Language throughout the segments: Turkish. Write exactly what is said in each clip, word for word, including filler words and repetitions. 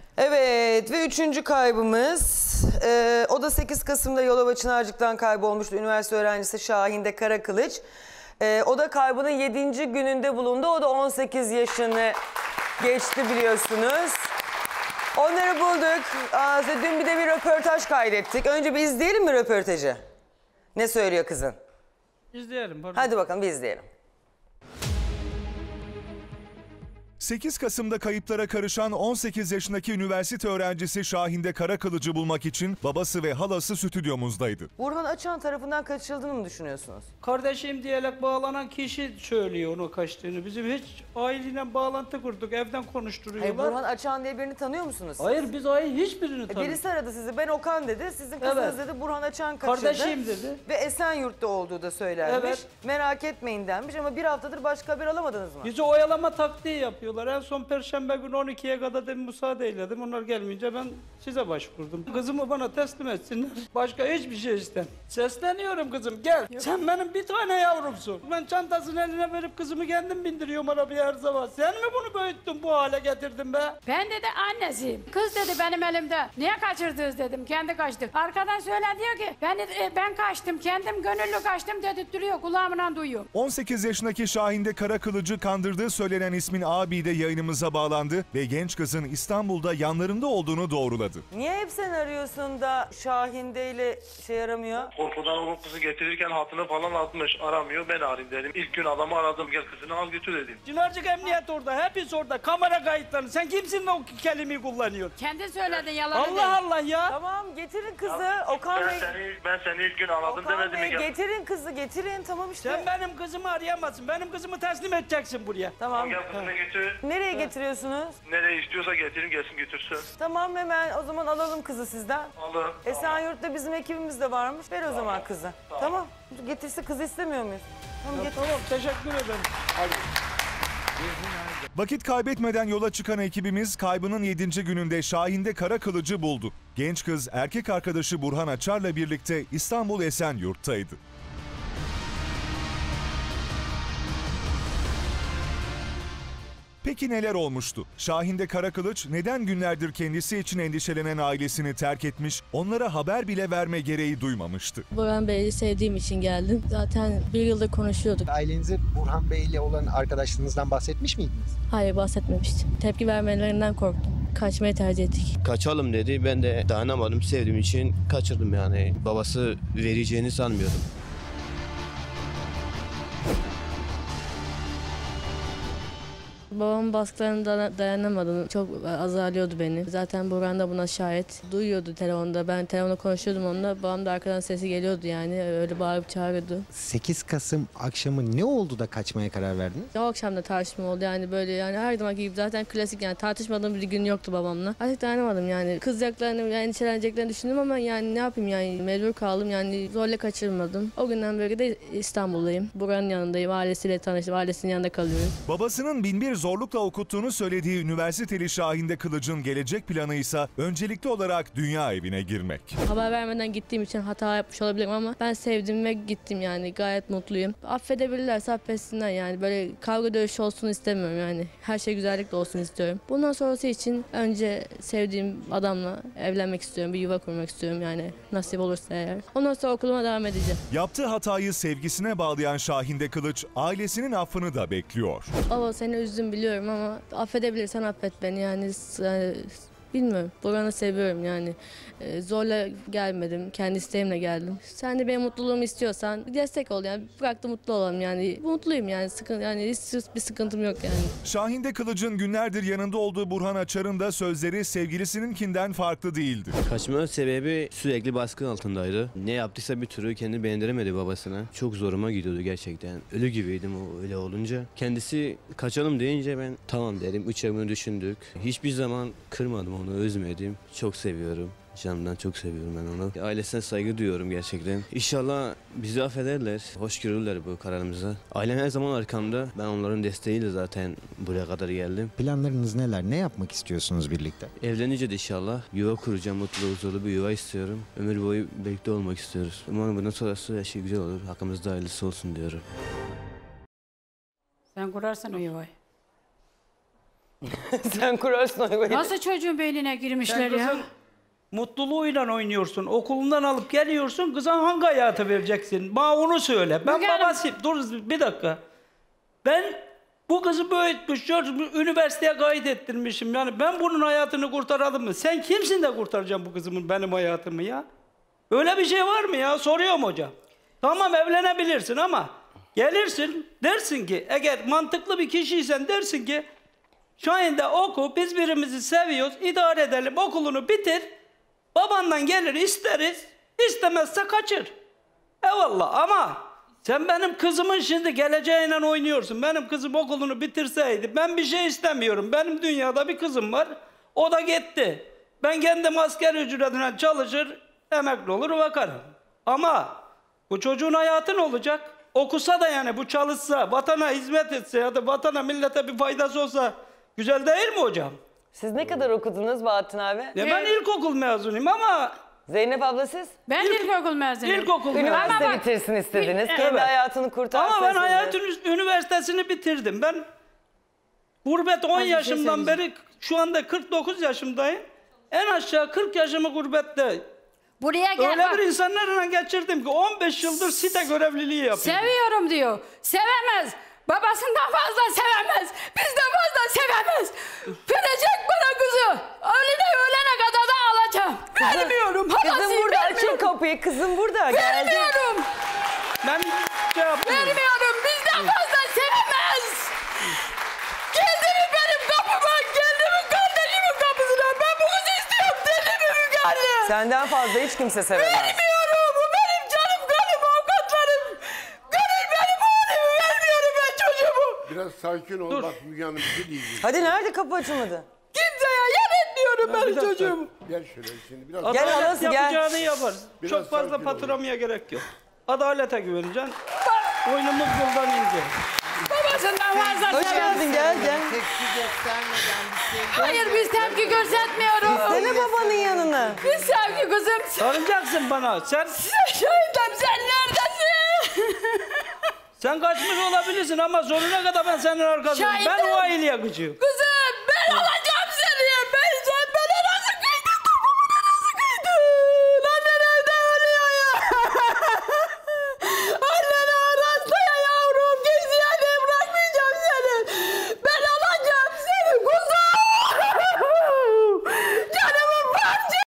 Evet ve üçüncü kaybımız e, o da sekiz Kasım'da Yalova Çınarcık'tan kaybolmuştu üniversite öğrencisi Şahinde Karakılıç. E, o da kaybının yedinci gününde bulundu. O da on sekiz yaşını geçti biliyorsunuz. Onları bulduk. Aa, dün bir de bir röportaj kaydettik. Önce bir izleyelim mi röportajı? Ne söylüyor kızın? İzleyelim. Pardon. Hadi bakalım bir izleyelim. sekiz Kasım'da kayıplara karışan on sekiz yaşındaki üniversite öğrencisi Şahinde Karakılıç'ı bulmak için babası ve halası stüdyomuzdaydı. Burhan Açan tarafından kaçırıldığını mı düşünüyorsunuz? Kardeşim diyerek bağlanan kişi söylüyor onun kaçtığını. Bizim hiç aileyle bağlantı kurduk. Evden konuşturuyorlar. Hayır, Burhan Açan diye birini tanıyor musunuz? Hayır, biz aile hiçbirini tanımıyoruz. Birisi aradı sizi. Ben Okan dedi. Sizin kızınız Evet. dedi. Burhan Açan kaçırdı. Kardeşim dedi. Ve Esenyurt'ta olduğu da söylenmiş. Evet. Merak etmeyin denmiş ama bir haftadır başka haber alamadınız mı? Bizi oyalama taktiği yapıyorlar. En son Perşembe günü on ikiye kadar dedim müsaade eyledim. Onlar gelmeyince ben size başvurdum. Kızımı bana teslim etsinler. Başka hiçbir şey istem. Sesleniyorum kızım, gel. Yok. Sen benim bir tane yavrumsun. Ben çantasını eline verip kızımı kendim bindiriyorum arabaya her zaman. Sen mi bunu büyüttün, bu hale getirdin be? Ben dedi annesiyim. Kız dedi benim elimde. Niye kaçırdınız dedim. Kendi kaçtı. Arkadan söyle diyor ki ben e, ben kaçtım. Kendim gönüllü kaçtım dedirtiyor. Kulağımdan duyuyor. on sekiz yaşındaki Şahinde Karakılıç'ı kandırdığı söylenen ismin abi de yayınımıza bağlandı ve genç kızın İstanbul'da yanlarında olduğunu doğruladı. Niye hep sen arıyorsun da Şahinde ile şey aramıyor? Korkudan o kızı getirirken hatını falan atmış, aramıyor, ben arayayım dedim. İlk gün adamı aradım, gel kızını al götür dedim. Çınarcık emniyet orada, hepsi orada. Kamera kayıtları. Sen kimsin de o kelimeyi kullanıyorsun? Kendi söyledin yalan Allah değil. Allah ya. Tamam getirin kızı. Okan Ben Bey. seni, ben seni ilk gün aradım Okan demedim mi? Bey Gel. getirin kızı getirin. Tamam işte. Sen benim kızımı arayamazsın. Benim kızımı teslim edeceksin buraya. Tamam. Gel kızını götür. Nereye getiriyorsunuz? Nereye istiyorsa getirin, gelsin götürsün. Tamam hemen o zaman alalım kızı sizden. Alın. Esenyurt'ta bizim ekibimiz de varmış. Ver o zaman kızı. Tamam. Getirse kızı istemiyor muyuz? Tamam, getir. Tamam, teşekkür ederim. Vakit kaybetmeden yola çıkan ekibimiz kaybının yedinci gününde Şahinde Karakılıç'ı buldu. Genç kız erkek arkadaşı Burhan Açar'la birlikte İstanbul Esenyurt'taydı. Peki neler olmuştu? Şahinde Karakılıç neden günlerdir kendisi için endişelenen ailesini terk etmiş, onlara haber bile verme gereği duymamıştı? Burhan Bey'i sevdiğim için geldim. Zaten bir yıldır konuşuyorduk. Ailenize Burhan Bey ile olan arkadaşlığınızdan bahsetmiş miydiniz? Hayır, bahsetmemiştim. Tepki vermelerinden korktum. Kaçmayı tercih ettik. Kaçalım dedi. Ben de dayanamadım. Sevdiğim için kaçırdım yani. Babası vereceğini sanmıyordum. Babamın baskılarına dayanamadım. Çok azarlıyordu beni. Zaten Burhan da buna şahit. Duyuyordu telefonda. Ben telefonda konuşuyordum onunla. Babam da arkadan sesi geliyordu yani. Öyle bağırıp çağırıyordu. sekiz Kasım akşamı ne oldu da kaçmaya karar verdiniz? O akşam da tartışma oldu yani böyle yani her zamanki gibi zaten klasik yani tartışmadığım bir gün yoktu babamla. Artık dayanamadım yani. Kızacaklarını yani endişeleneceklerini düşündüm ama yani ne yapayım yani mecbur kaldım yani zorla kaçırmadım. O günden beri de İstanbul'dayım. Burhan'ın yanındayım. Ailesiyle tanıştım. Ailesinin yanında kalıyorum. Babasının bin bir zorlukla okuttuğunu söylediği üniversiteli Şahinde Kılıç'ın gelecek planı ise öncelikli olarak dünya evine girmek. Haber vermeden gittiğim için hata yapmış olabilirim ama ben sevdim ve gittim yani gayet mutluyum. Affedebilirlerse affetsinler yani böyle kavga dövüş olsun istemiyorum yani. Her şey güzellikle olsun istiyorum. Bundan sonrası için önce sevdiğim adamla evlenmek istiyorum. Bir yuva kurmak istiyorum yani nasip olursa eğer. Ondan sonra okuluma devam edeceğim. Yaptığı hatayı sevgisine bağlayan Şahinde Kılıç ailesinin affını da bekliyor. Baba seni üzdüm biliyorum ama affedebilirsen affet beni yani, yani bilmiyorum. Burhan'ı seviyorum yani. Ee, zorla gelmedim. Kendi isteğimle geldim. Sen de benim mutluluğumu istiyorsan destek ol yani. Bırak da mutlu olalım yani. Mutluyum yani. Sıkıntı yani hiç bir sıkıntım yok yani. Şahinde Kılıç'ın günlerdir yanında olduğu Burhan Açar'ın da sözleri sevgilisininkinden farklı değildi. Kaçma sebebi sürekli baskı altındaydı. Ne yaptıysa bir türlü kendi beğendiremedi babasına. Çok zoruma gidiyordu gerçekten. Ölü gibiydim o öyle olunca. Kendisi kaçalım deyince ben tamam dedim. Üç ayımı düşündük. Hiçbir zaman kırmadım onu, üzmedim. Çok seviyorum. Canımdan çok seviyorum ben onu. Ailesine saygı duyuyorum gerçekten. İnşallah bizi affederler, hoş görürler bu kararımıza. Ailem her zaman arkamda. Ben onların desteğiyle zaten buraya kadar geldim. Planlarınız neler? Ne yapmak istiyorsunuz birlikte? Evlenince de inşallah yuva kuracağım, mutlu, huzurlu bir yuva istiyorum. Ömür boyu birlikte olmak istiyoruz. Umarım bundan sonrası her şey güzel olur. Hakkımızda hayırlısı olsun diyorum. Sen kurarsın o yuvayı. Sen kurarsın o yuva. Nasıl çocuğun beynine girmişler Sen ya? kızın mutluluğuyla oynuyorsun. Okulundan alıp geliyorsun. Kıza hangi hayatı vereceksin? Bana onu söyle. Ben Müge Hanım- babasıyım. Dur bir dakika. Ben bu kızı büyütmüş, çocuk- üniversiteye kayıt ettirmişim. Yani ben bunun hayatını kurtaralım mı? Sen kimsin de kurtaracaksın bu kızımın benim hayatımı ya? Öyle bir şey var mı ya? Soruyorum hocam. Tamam evlenebilirsin ama gelirsin dersin ki eğer mantıklı bir kişiysen dersin ki Şahin'de oku, biz birimizi seviyoruz, idare edelim, okulunu bitir. Babandan gelir isteriz, istemezse kaçır. Eyvallah ama sen benim kızımın şimdi geleceğiyle oynuyorsun. Benim kızım okulunu bitirseydi ben bir şey istemiyorum. Benim dünyada bir kızım var, o da gitti. Ben kendim asgari ücretine çalışır, emekli olur bakarım. Ama bu çocuğun hayatı ne olacak? Okusa da yani bu çalışsa, vatana hizmet etse ya da vatana millete bir faydası olsa güzel değil mi hocam? Siz ne kadar okudunuz Bahattin abi? Ya ben ilkokul mezunuyum ama Zeynep abla siz? Ben İlk- ilkokul mezunuyum. ilkokul mezunuyum. Üniversite Ama bak- bitirsin istediniz. Evet. Kendi hayatını kurtarsın. Ama ben istediniz. hayat ünü- üniversitesini bitirdim. Ben gurbet on şey yaşımdan beri şu anda kırk dokuz yaşımdayım. En aşağı kırk yaşımı gurbette. Buraya gel Öyle bak. bir insanlarla geçirdim ki on beş yıldır site görevliliği yapıyorum. Seviyorum diyor. Sevemez. Babasından fazla sevemez. Bizden fazla sevemez. Verecek bana kızı. Öğlene öğlene kadar da alacağım. Vermiyorum. Kızım Halasıyım, burada, açın vermiyorum. kapıyı. Kızım burada, geldi. Vermiyorum. Ben şey yapıyorum. Vermiyorum. Bizden fazla sevemez. Geldi mi benim kapıma? Geldi mi kardeşimin kapısına? Ben bu kızı istiyorum. Deli mi Müge Anne? Senden fazla hiç kimse sevemez. Vermiyorum. Bu benim canım kanım, avukatlarım. Gönül benim oğlumu vermiyorum ben çocuğumu. Biraz sakin ol bak Müge Hanım bir şey diyeceğim. Hadi nerede kapı açılmadı? Kimseye yer etmiyorum bir benim dakika. çocuğumu. Gel şöyle şimdi biraz. Gel Adalet halası, gel. yapacağını yapar. Biraz Çok fazla sakin ol. patlamaya gerek yok. Adalete güveneceksin. Oyunumuz yoldan ince. Babasından fazla Hoş sevemez. geldin, gel gel. Tepki göstermeden bir şey. Hayır biz tepki göstermiyoruz. Dene babanın yanına. Biz sevgi kızım. Sarılacaksın bana. Sen Şahidim sen neredesin? sen kaçmış olabilirsin ama sonuna kadar ben senin arkasındayım. Ben Şahidim. o aile yakıcıyım. Kızım ben alacağım seni. Ben sen bana nasıl kıydın? Topumu nasıl kıydın? Annen evde ölüyor ya. Annen arasta ya yavrum. Kimseye de bırakmayacağım seni. Ben alacağım seni kuzum. Canımın parçası.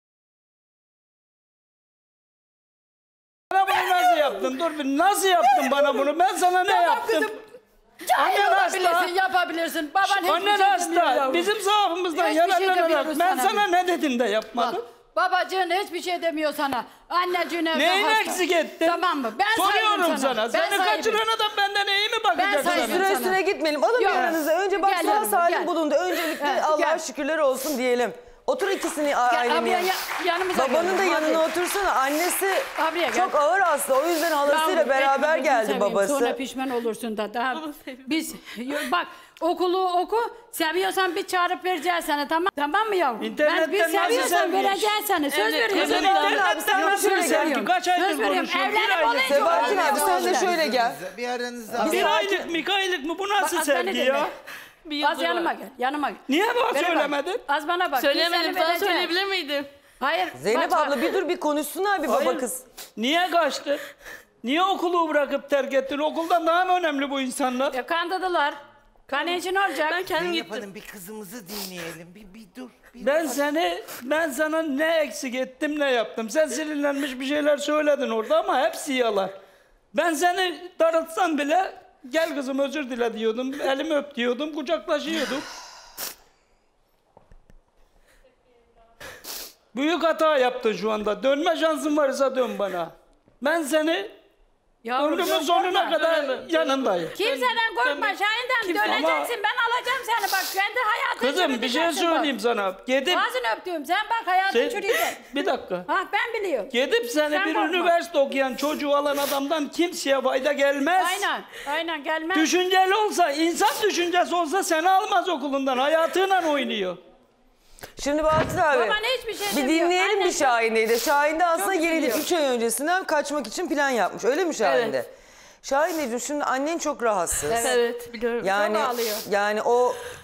Bana bunu nasıl yaptın? Dur bir nasıl yaptın bana bunu? Ben sana ne yaptım? Cahil Annen olabilirsin, hasta. yapabilirsin. Baban hiçbir Annen şey hasta. demiyor yavrum. Bizim zaafımızdan Hiçbir şey yararlanarak demiyoruz ben sana sana biz. ne dedim de Bak, yapmadım? babacığın hiçbir şey demiyor sana. Anneciğin evde Neyini hasta. eksik ettin? Tamam mı? Ben Soruyorum saydım sana. Ben Seni saydım. kaçıran adam benden iyi mi Ben bakacak saydım. sana? Süre sana. süre gitmeyelim. Alın bir Yok. aranızı. Önce bak Gel sağ yavrum, salim gel. bulundu. Öncelikle Evet, Allah'a gel. şükürler olsun diyelim. Otur ikisini Gel ailenin abiye yanına. ya, yanımıza Babanın da gel. yanına Hadi. otursana. Annesi Abiye gel. çok ağır hasta. O yüzden halasıyla Yavrum, beraber etme, geldi gözünü seveyim. babası. Sonra pişman olursun da. Daha biz bak okulu oku. Seviyorsan bir çağırıp vereceğiz sana tamam. Tamam mı yavrum? İnternetten ben biz nasıl seviyorsan sevmiş? vereceğiz sana. Söz Evet, veriyorum. kızım, Söz internetten veriyorum. abi, sen Söz şöyle gel. veriyorum. Kaç aydır Söz veriyorum. konuşuyorsun? Bir Evlenip aylık. olunca Sebahattin olacak. abi sen de şöyle gel. Bir aranızda. Bir aylık mı aylık mı? Bu nasıl Bak, az beni sevgi dinle. ya? Az yanıma gel. Yanıma gel. Niye bana Bana bak, söylemedin? Az bana bak. Biz Söylemedim. seni Sana vereceğiz. söyleyebilir miydim? Hayır. Zeynep bak, bak. abla bir dur bir konuşsunlar bir baba Hayır. kız. Niye kaçtın? Niye okulu bırakıp terk ettin? Okuldan daha mı önemli bu insanlar? Ya kandırdılar. Kan için olacak. Ben kendim Zeynep gittim. Hanım bir kızımızı dinleyelim. Bir, bir dur. Bir Ben seni, ben sana ne eksik ettim ne yaptım? Sen sinirlenmiş bir şeyler söyledin orada ama hepsi yalan. Ben seni darıltsam bile gel kızım özür dile diyordum, elimi öp diyordum, kucaklaşıyorduk. Büyük hata yaptın şu anda. Dönme şansın varsa dön bana. Ben seni Yavrum, ömrümün yok, sonuna korkma. kadar yanındayım. Kimseden korkma Şahin'den Kimse- döneceksin ben alacağım seni bak kendi hayatını Kızım bir şey söyleyeyim sana. Gidip, Ağzını öptüm sen bak hayatın Sen- çürüyecek. bir dakika. Ha ben biliyorum. Gidip seni Sen bir korkma. üniversite okuyan çocuğu alan adamdan kimseye fayda gelmez. Aynen aynen gelmez. Düşünceli olsa, insan düşüncesi olsa seni almaz okulundan. Hayatıyla oynuyor. Şimdi Bahattin abi Baban hiçbir şey bir demiyor. dinleyelim Annen bir Şahin'deyi de. Şahin'de aslında Çok yeniden biliyor. üç ay öncesinden kaçmak için plan yapmış. Öyle mi Şahin'de? Evet. Şahin'deciğim şimdi annen çok rahatsız. Evet biliyorum. Yani Çok ağlıyor. yani o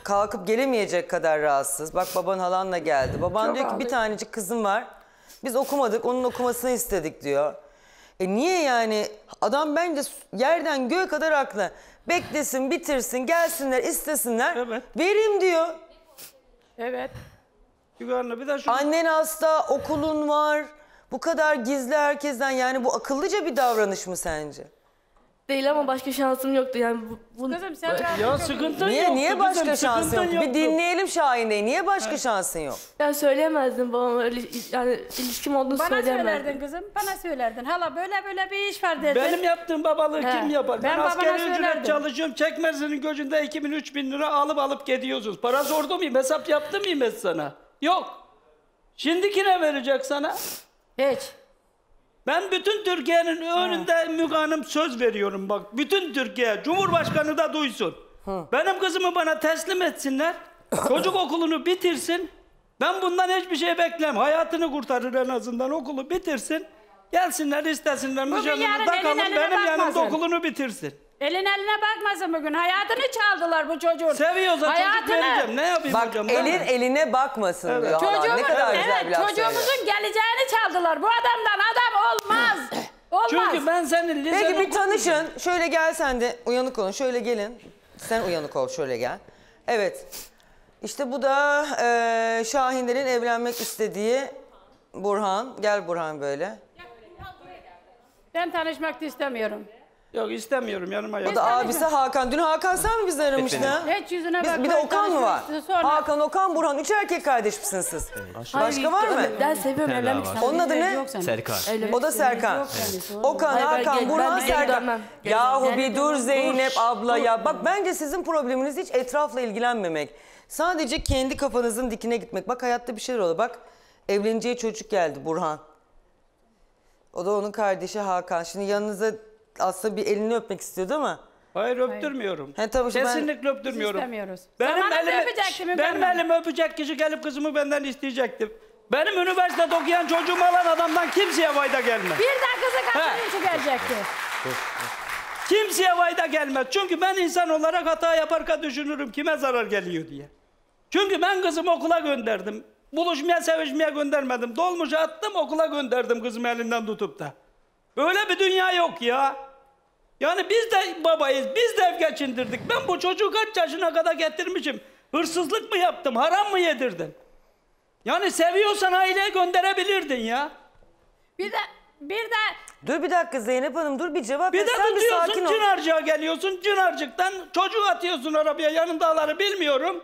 kalkıp gelemeyecek kadar rahatsız. Bak baban halanla geldi. Baban Çok diyor ki bir ağlıyor. tanecik kızım var. Biz okumadık, onun okumasını istedik diyor. E niye yani? Adam bence yerden göğe kadar haklı. Beklesin, bitirsin, gelsinler, istesinler. Evet. Vereyim diyor. Evet. Yukarıda bir de şu. Annen hasta, okulun var. Bu kadar gizli herkesten, yani bu akıllıca bir davranış mı sence? Değil ama başka şansım yoktu yani. Bu, bu... Kızım sen biraz Ya sıkıntın Niye yoktu niye başka kızım, şansın sıkıntın yok? Bir yoktu. dinleyelim Şahin Bey. Niye başka şansın yok? Ben söyleyemezdim babama öyle yani ilişkim olduğunu bana söyleyemezdim. söylerdin kızım. Bana söylerdin. Hala böyle böyle bir iş var derdin. Benim yaptığım babalığı He. kim yapar? Ben Ben, babana asgari ücret söylerdim. çalışıyorum. Çekmezinin gözünde iki bin üç bin lira alıp alıp gidiyorsunuz. Para sordu muyum? Hesap yaptı mıyım ben sana? Yok. Şimdiki ne verecek sana? Hiç. Ben bütün Türkiye'nin önünde Müge Hanım söz veriyorum bak. Bütün Türkiye, Cumhurbaşkanı da duysun. Benim kızımı bana teslim etsinler. Çocuk okulunu bitirsin. Ben bundan hiçbir şey beklem. Hayatını kurtarır en azından, okulu bitirsin. Gelsinler istesinler. Bugün Müjgan'ın yarın da elin kalın eline benim yanımda bakmasın. okulunu bitirsin. Elin eline bakmasın bugün. Hayatını çaldılar bu çocuğun. Seviyorsa çocuk Hayatını. vereceğim. Ne yapayım Bak hocam? elin Ben- eline bakmasın Evet. diyor halan. Ne Çocuğumuz, kadar güzel evet, bir laf söylüyor. çocuğumuzun geleceğini çaldılar. Bu adamdan adam olmaz. Olmaz. Çünkü ben senin lisede... Peki bir tanışın. Şöyle gel sen de uyanık olun. Şöyle gelin. Sen uyanık ol, şöyle gel. Evet. İşte bu da e, Şahinlerin evlenmek istediği Burhan. Gel Burhan böyle. Ben tanışmak da istemiyorum. Yok istemiyorum yanıma O yap. da abisi Hakan. Dün Hakan sen mi bizi aramıştın? ha? Hiç yüzüne Biz, bakmayın. bir de Okan mı var? tanışmıştı Sonra Hakan, Okan, Burhan. Üç erkek kardeş misiniz siz? Başka var mı? Ben seviyorum daha evlenmek var. istiyorum. Onun adı ne? Serkan. O da Serkan. Okan, Hayır, ben Hakan, gel- Burhan, ben bir geri Serkan. dönmem. Geri Yahu dönmem. bir dur Zeynep Dur. abla ya. Bak bence sizin probleminiz hiç etrafla ilgilenmemek. Sadece kendi kafanızın dikine gitmek. Bak hayatta bir şeyler oluyor. Bak evleneceği çocuk geldi Burhan. O da onun kardeşi Hakan. Şimdi yanınıza aslında bir elini öpmek istiyor değil mi? Hayır öptürmüyorum. He, tabii işte ben- Kesinlikle öptürmüyorum. İstemiyoruz. Benim Zamanında elimi, öpecektim, benim öpemem. elimi öpecek kişi gelip kızımı benden isteyecekti. Benim üniversitede okuyan çocuğumu alan adamdan kimseye fayda gelmez. bir de kızı kaçırın için gelecekti. Kimseye fayda gelmez. Çünkü ben insan olarak hata yaparken düşünürüm kime zarar geliyor diye. Çünkü ben kızımı okula gönderdim. Buluşmaya, sevişmeye göndermedim. Dolmuşa attım, okula gönderdim kızımı elinden tutup da. Öyle bir dünya yok ya. Yani biz de babayız, biz de ev geçindirdik. Ben bu çocuğu kaç yaşına kadar getirmişim? Hırsızlık mı yaptım, haram mı yedirdim? Yani seviyorsan aileye gönderebilirdin ya. Bir de bir de Dur bir dakika Zeynep Hanım, dur bir cevap Bir ver. de Sen bir sakin tutuyorsun ol. Çınarcık'a geliyorsun, Çınarcık'tan çocuk atıyorsun arabaya, yanındaları bilmiyorum.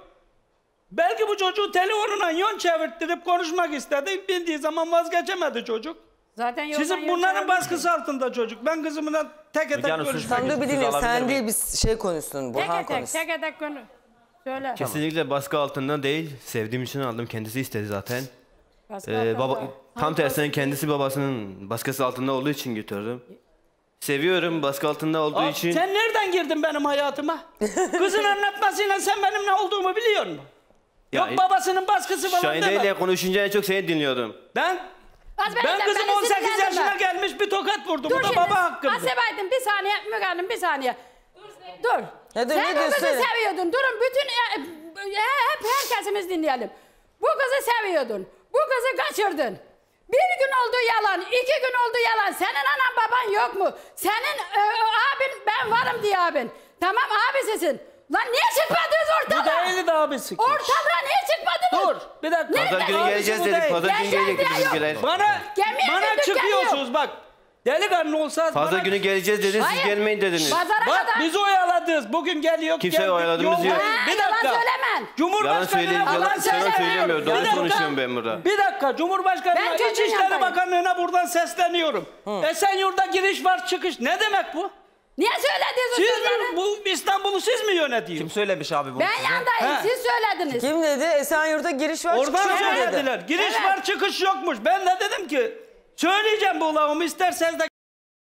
Belki bu çocuğu telefonuna yön çevirttirip konuşmak istedi. Bildiği zaman vazgeçemedi çocuk. zaten yoldan Sizin yürüyen bunların bir- baskısı altında çocuk. Ben kızımla tek tek Hanım, görüşmek siz- Sen dur istiyorum. bir dinle. alabilir Sen miyim? değil bir şey konuşsun. Burhan Tek tek konuşsun. tek tek konu. Söyle. Kesinlikle baskı altında değil. Sevdiğim için aldım. Kendisi istedi zaten. Baskı Ee, altında. baba, tam tersine kendisi babasının baskısı altında olduğu için götürdüm. Seviyorum, baskı altında olduğu Abi, için. sen nereden girdin benim hayatıma? Kızın anlatmasıyla sen benim ne olduğumu biliyor musun? Ya, Yok babasının baskısı falan Şahide deme. ile konuşunca en çok seni dinliyordum. Ben Az ben bekle, kızım beni on sekiz sinirlendirme. yaşına gelmiş bir tokat vurdu. Dur Bu da şimdi. baba hakkımdı. Asebaydın bir saniye Müge Hanım bir saniye. Dur. Ya dur, Sen ne bu kızı diyorsun? seviyordun. Durun bütün e, e, hep herkesimiz dinleyelim. Bu kızı seviyordun. Bu kızı kaçırdın. Bir gün oldu yalan, iki gün oldu yalan. Senin anan baban yok mu? Senin e, abin ben varım diye abin. Tamam abisisin. Lan niye çıkmadınız Bu ortalığa? değildi abisi. Ortalığa niye çıkmadınız? Dur bir dakika. Nerede? Pazar günü Abisi geleceğiz bu dedik. değil. Pazar günü Geleceğiz gelecektik diye yok. bizimkiler. Bana, Gemiye bana bindik, çıkıyorsunuz bak. Delikanlı olsa Pazar bana... günü geleceğiz dediniz, siz Hayır. gelmeyin dediniz. Pazara Bak kadar. biz oyaladınız. Bugün geliyor. Kimse geldik, oyaladığımız yoldayız. yok. Ha, Bir yalan dakika. söylemen. Yalan Cumhurbaşkanı söyleyeyim, yalan, yalan yalan söylemiyorum. söylemiyorum. Bir Doğru dakika. konuşuyorum ben burada. Bir dakika Cumhurbaşkanı'na Ben çocuğun İçişleri yanındayım. Bakanlığı'na buradan sesleniyorum. Esenyurt'ta giriş var çıkış. Ne demek bu? Niye söylediniz o Siz sözleri? mi, bu İstanbul'u siz mi yönetiyorsunuz? Kim söylemiş abi bunu? Ben yandayım. He. Siz söylediniz. Kim dedi? Esenyurt'a giriş var, Oradan çıkış var dedi. söylediler. Giriş Evet. var çıkış yokmuş. Ben de dedim ki söyleyeceğim bu lafımı isterseniz de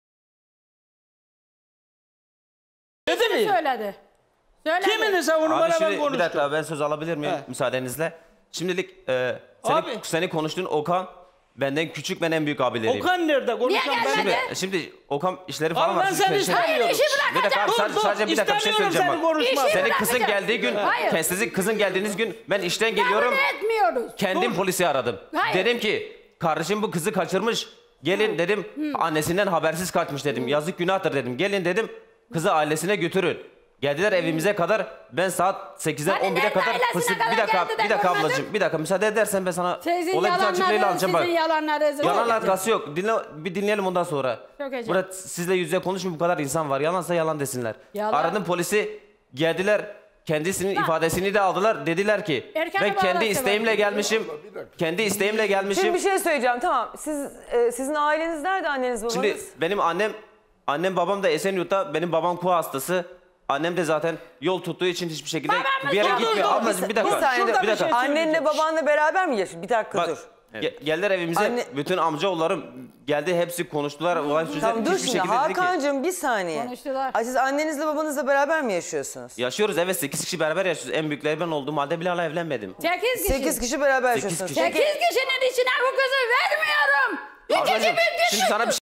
dedi mi? Söyledi. Söyledi. Kimini savunu Abi bana ben şimdi bir konuştum. dakika ben söz alabilir miyim He. müsaadenizle? Şimdilik e, seni, Abi. seni konuştuğun Okan Benden küçük, ben en büyük abileriyim. Okan nerede? Konuşan Niye ben. gelmedi? Şimdi, şimdi Okan işleri falan Abi var. ben siz seni şey- istemiyorum. Hayır, işi Bir dakika abi, bırakacağım. sadece, sadece bir dakika bir şey İstemiyorum söyleyeceğim seni bak. konuşma. İşi Senin bırakacağım. kızın geldiği gün, Hayır. sizin kızın geldiğiniz gün ben işten geliyorum. Kabul etmiyoruz. Kendim polisi aradım. Hayır. Dedim ki kardeşim bu kızı kaçırmış. Gelin dedim, annesinden habersiz kaçmış dedim. Yazık günahtır dedim. Gelin dedim, kızı ailesine götürün. Geldiler evimize kadar. Ben saat sekizden Hani on bire nerede kadar ailesine fıstık. kadar Bir dakika, geldi de bir dakika görmedin? ablacığım, bir dakika müsaade edersen ben sana Sizin olay bütün açıklığıyla yalanlarınız, alacağım bak. sizin yalanlarınız. Yalanla alakası yok. Dinle, bir dinleyelim ondan sonra. Çok heyecan. Burada sizle yüz yüze konuşmayın, bu kadar insan var. Yalansa yalan desinler. Yalan. Aradım polisi, geldiler. Kendisinin ifadesini de aldılar. Dediler ki Erken ben haber kendi alsa isteğimle bak. gelmişim. Kendi isteğimle gelmişim. Şimdi bir şey söyleyeceğim, tamam. Siz e, sizin aileniz nerede, anneniz babanız? Şimdi benim annem, annem babam da Esenyurt'ta, benim babam kuğu hastası. Annem de zaten yol tuttuğu için hiçbir şekilde Babamız bir yere yol gitmiyor. tuttu. Ablacığım bir dakika. Bir saniye dur. bir dakika. şey Annenle söyleyeceğim. babanla beraber mi yaşıyor? Bir dakika Bak, dur. ge- geldiler evimize, Anne- bütün amcaoğullarım geldi, hepsi konuştular. Olay çözdüler. Tamam dur Hiçbir şimdi şekilde dedi ki, Hakan'cığım bir saniye. Konuştular. Ay, siz annenizle babanızla beraber mi yaşıyorsunuz? yaşıyoruz evet, sekiz kişi beraber yaşıyoruz. En büyükleri ben olduğum halde bile hala evlenmedim. Sekiz kişi. sekiz kişi beraber Sekiz yaşıyorsunuz. kişi. Sekiz kişinin içine bu kızı vermiyorum. İkinci Ablacığım, bir şimdi sana bir şey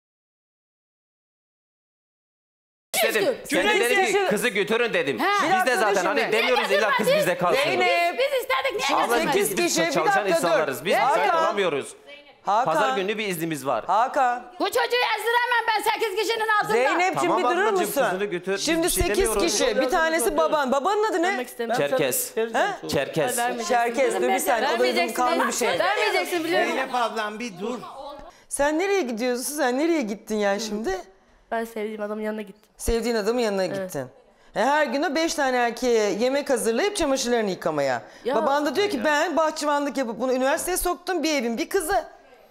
dedim. Sen Cüneyt dedim ki Bey- kızı götürün dedim. Ha. Bir Biz de dakika, zaten dur hani şimdi. demiyoruz illa kız bizde kalsın. Zeynep. Biz, biz istedik niye Ablacığım getirmedin? biz, biz kişi, bir çalışan dakika dur. insanlarız. Biz Hakan. müsait olamıyoruz. Hakan. Pazar günü bir iznimiz var. Hakan. Bu çocuğu ezdiremem ben sekiz kişinin altında. Zeynep'ciğim Tamam bir durur ablacığım, musun? kızını götür, biz Şimdi bir şey sekiz demiyoruz. kişi. Bir tanesi baban. Babanın adı ne? Vermek istemiyorum. Çerkes. He? Çerkes. Şerkes. Dur bir saniye. O da bizim kanlı bir şey. Vermeyeceksin biliyorum. Zeynep ablam bir dur. Sen nereye gidiyorsun? Sen nereye gittin yani şimdi? Ben sevdiğim adamın yanına gittim. Sevdiğin adamın yanına gittin. E, her gün o beş tane erkeğe yemek hazırlayıp çamaşırlarını yıkamaya. Ya- Baban da diyor ki ben bahçıvanlık yapıp bunu üniversiteye soktum, bir evin bir kızı.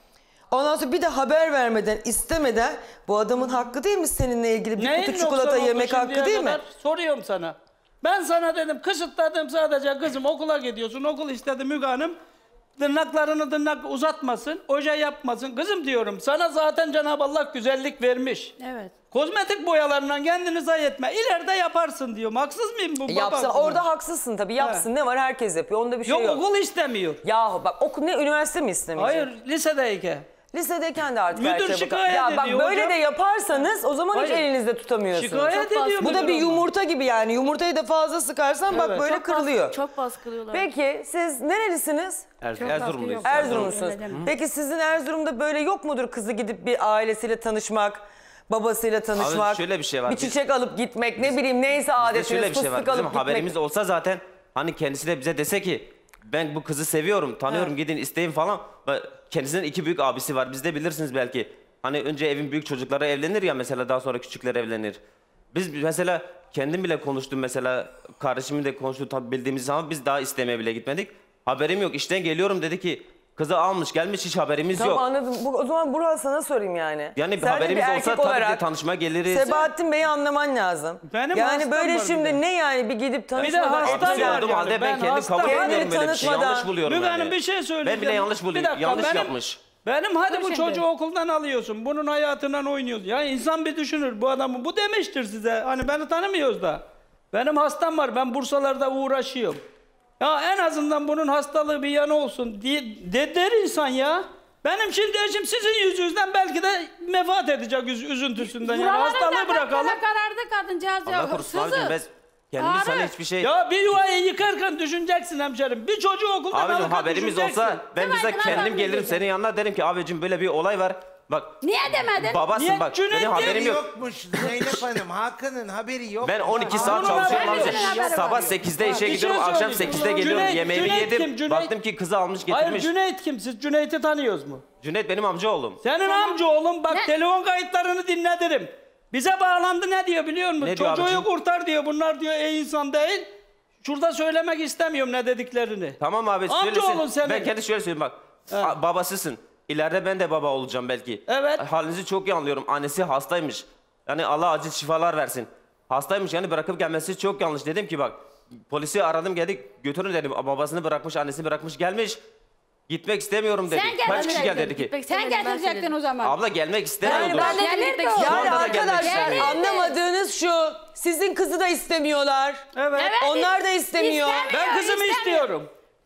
Ondan sonra bir de haber vermeden, istemeden, bu adamın hakkı değil mi seninle ilgili bir Neyin kutu noksan çikolata oldu yemek hakkı şimdiye değil mi? kadar? Soruyorum sana. Ben sana dedim kısıtladım sadece kızım okula gidiyorsun. Okul istedi Müge Hanım. Tırnaklarını tırnak uzatmasın, oje yapmasın. Kızım diyorum sana zaten Cenab-ı Allah güzellik vermiş. Evet. Kozmetik boyalarından kendini zayi etme. İleride yaparsın diyorum. Haksız mıyım bu E, baba? yapsın. Orada haksızsın tabii. Yapsın. Ne var? Herkes yapıyor. Onda bir şey Yok, yok. okul istemiyor. Yahu bak okul ne? Üniversite mi istemeyecek? Hayır lisedeyken. Lisedeyken de artık Müdür her şeye bakar. şikayet Ya bak ediyor böyle hocam. de yaparsanız o zaman hiç Hayır. elinizde tutamıyorsunuz. Şikayet Çok ediyor Bu da müdür bir ama. yumurta gibi yani. Yumurtayı da fazla sıkarsan bak Evet. böyle Çok kırılıyor. Çok baskılıyorlar. Peki siz nerelisiniz? Er, Erzurumluyuz. Erzurumlusunuz. Öyle deme. Peki sizin Erzurum'da böyle yok mudur kızı gidip bir ailesiyle tanışmak, babasıyla tanışmak, şöyle bir şey var. bir Biz- çiçek alıp gitmek, ne bileyim neyse Bizde adetiniz, şöyle bir şey fıstık var. Bizim alıp gitmek. haberimiz olsa zaten hani kendisi de bize dese ki ben bu kızı seviyorum, tanıyorum, gidin isteyin falan. Ve kendisinin iki büyük abisi var. Biz de bilirsiniz belki. Hani önce evin büyük çocukları evlenir ya mesela, daha sonra küçükler evlenir. Biz mesela kendim bile konuştum mesela, kardeşimin de konuştu tabii bildiğimiz zaman biz daha istemeye bile gitmedik. Haberim yok, işten geliyorum dedi ki kızı almış gelmiş, hiç haberimiz Tamam yok. anladım. Bu, o zaman Burak sana sorayım yani. Yani Sen de haberimiz bir olsa erkek tabii ki de olarak tanışma geliriz. Sebahattin Bey'i anlaman lazım. Benim yani hastam böyle var şimdi bir de. ne yani bir gidip Bir de tanışmadan hastam Abisi var olduğum yani. halde ben, Ben kendim hasta- kabul Kendini etmiyorum böyle bir şey. tanıtmadan- Yanlış buluyorum Müge yani. Hanım bir şey söyleyeceğim. Ben bile yanlış Bir buluyorum. dakika, Yanlış benim- yapmış. Benim hadi Dur bu şimdi. çocuğu okuldan alıyorsun. Bunun hayatından oynuyorsun. Ya insan bir düşünür bu adamı. Bu demiştir size. Hani beni tanımıyoruz da. Benim hastam var. Ben Bursalarda uğraşıyorum. Ya en azından bunun hastalığı bir yanı olsun diye de, der insan ya. Benim şimdi eşim sizin yüzünüzden belki de vefat edecek üz, üzüntüsünden. Yani hastalığı bırakalım. karardı kadıncağız ya. Allah korusun abicim, ben Hırsızı. kendimiz Ağrı. sana hiçbir şey... Ya bir yuvayı yıkarken düşüneceksin hemşerim. Bir çocuğu okuldan Abicim alırken haberimiz düşüneceksin. olsa ben bize Demeydin, kendim adam gelirim dedi. senin yanına, derim ki abicim böyle bir olay var. Bak Niye demedin? babasın Niye? bak, Cüneyt benim haberim yok. Yokmuş Zeynep Hanım. Hakan'ın haberi yok. Ben on iki Aa, saat bunun çalışıyorum haberi abicim. yok. Haberi Sabah var. sekizde Ha, işe bir gidiyorum, şey akşam söyleyeyim. sekizde geliyorum, Cüneyt- yemeğimi Cüneyt yedim. kim? Cüneyt- Baktım ki kızı almış Hayır getirmiş. Cüneyt kim? Siz Cüneyt'i tanıyoruz mu? Cüneyt benim amcaoğlum. Senin amcaoğlun bak Ne? telefon kayıtlarını dinledim. Bize bağlandı ne diyor biliyor musun? Ne diyor Çocuğu abicim? kurtar diyor. Bunlar diyor ey insan değil. Şurada söylemek istemiyorum ne dediklerini. Tamam abi Amcaoğlun söylesin. senin. Ben kendi şöyle söyleyeyim bak. A- babasısın. İleride ben de baba olacağım belki. Evet. Halinizi çok iyi anlıyorum. Annesi hastaymış. Yani Allah acil şifalar versin. Hastaymış yani, bırakıp gelmesi çok yanlış. Dedim ki bak, polisi aradım, geldik götürün dedim. Babasını bırakmış, annesini bırakmış gelmiş. Gitmek istemiyorum dedi. Sen Kaç kişi getirecektin, geldi dedi ki. gitmek Sen istemedim, ben getirecektin söyledim. o zaman. Abla gelmek istemiyordu. Yani ben de Gelirdi gitmek o. istiyorum. Yani anda da gelmek arkadaşlar istemiyor. anlamadığınız şu. Sizin kızı da istemiyorlar. Evet. Evet. Onlar da istemiyor. İstemiyor. Ben kızımı istemiyor. istiyorum.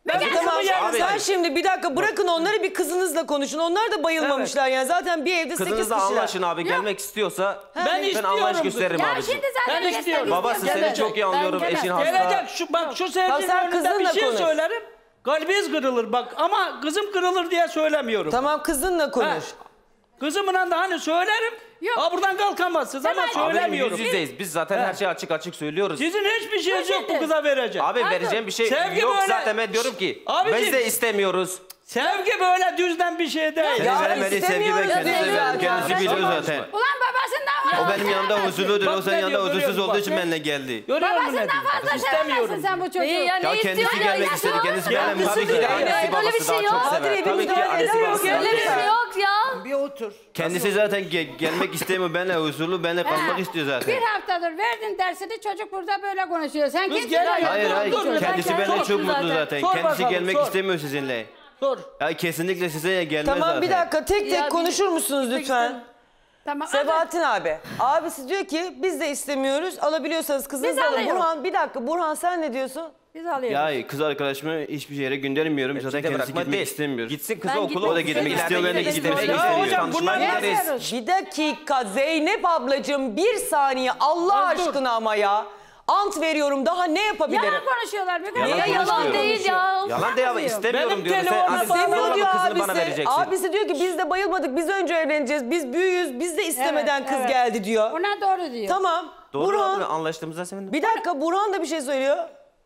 Ben Tamam, geldim. sen şimdi bir dakika bırakın onları, bir kızınızla konuşun. Onlar da bayılmamışlar yani. Zaten bir evde sekiz Kızınızla kişiler. anlaşın abi. Gelmek istiyorsa Ben ben istiyorum anlayış gösteririm Ya abiciğim. şimdi zaten Ben destek istiyorum. Babası istiyorum. seni çok iyi anlıyorum. Ben Eşin gelemem. hasta. Gelecek şu bak şu Bak seyircinin sen önünde kızınla bir şey konuş. söylerim. Kalbiniz kırılır bak ama kızım kırılır diye söylemiyorum. Tamam, kızınla konuş. Ha. Kızımla da hani söylerim. Yok. Ha buradan kalkamazsınız ama Tamam. Abi söylemiyorum. yüz yüzdeyiz. Biz zaten her şeyi açık açık söylüyoruz. Sizin hiçbir şeyiniz yok bu Şimdi. kıza verecek. Abi vereceğim bir şey Sevgi yok böyle- zaten, ben diyorum ki Abiciğim. biz de istemiyoruz. Sevgi böyle düzden bir şey değil. Ya veremediği sevgi istemiyoruz ben kendisi diyor veriyorum. zaten. Kendisi biliyor zaten. Ulan babasından O benim yanımda huzurludur. Bak O senin ne yanında diyor, huzursuz görüyorum, olduğu bak. için benimle geldi. Görüyor musun ne Babasından diyor? fazla İstemiyorum. sevemezsin sen bu çocuğu. İyi ya, ne Ya kendisi istiyor gelmek ya? istedi. Ya, Kendisi ya, gelemedi. Tabii ki de Ya, annesi böyle bir babası şey daha yok. çok Hadi sever. evimiz Tabii ki müdahale annesi edemiyor. babası daha Öyle çok bir sever. şey yok ya. Bir otur. Kendisi zaten ge- gelmek istemiyor. Benimle huzurlu, benimle kalmak istiyor zaten. Bir haftadır verdin dersini, çocuk burada böyle konuşuyor. Sen Kız kimsin? gel- ya? Hayır hayır. Dur, dur, Kendisi dur, benimle dur, çok dur mutlu zaten. zaten. Sor Kendisi bakalım, gelmek sor. istemiyor sizinle. Sor. Ya kesinlikle size gelmez Tamam, zaten. bir dakika tek tek Ya, bir- konuşur musunuz Tek lütfen? istem- Tamam. Sebahattin abi. Abisi diyor ki biz de istemiyoruz. Alabiliyorsanız kızınızı Biz alın. alıyoruz. Burhan bir dakika. Burhan sen ne diyorsun? Biz alıyoruz. Ya kız arkadaşımı hiçbir yere göndermiyorum. Zaten Ciddi kendisi bırakma gitmek değil. istemiyor. Gitsin kızı Ben okula. gitmek O da gitmek istedim. istiyor. Ben de İleride gitmek gideriz. istemiyorum. hocam, bunlar Tanışmaya gideriz. Yazıyoruz. Bir dakika Zeynep ablacığım, bir saniye Allah Dur, dur. aşkına ama ya. Ant veriyorum, daha ne yapabilirim? Yalan konuşuyorlar. Bir Yalan Ya yalan konuşmuyor. değil ya. Yalan değil ama istemiyorum Benim diyor. Sen telefonuma annesi bağlı. İstemiyor zorla diyor mı kızını bana abisi. vereceksin? Abisi diyor ki biz de bayılmadık, biz önce evleneceğiz, biz büyüyüz, biz de istemeden Evet, kız evet. geldi diyor. Ona doğru diyor. Tamam. Doğru Burhan, abi, anlaştığımıza sevindim. bir dakika Burhan da bir şey söylüyor.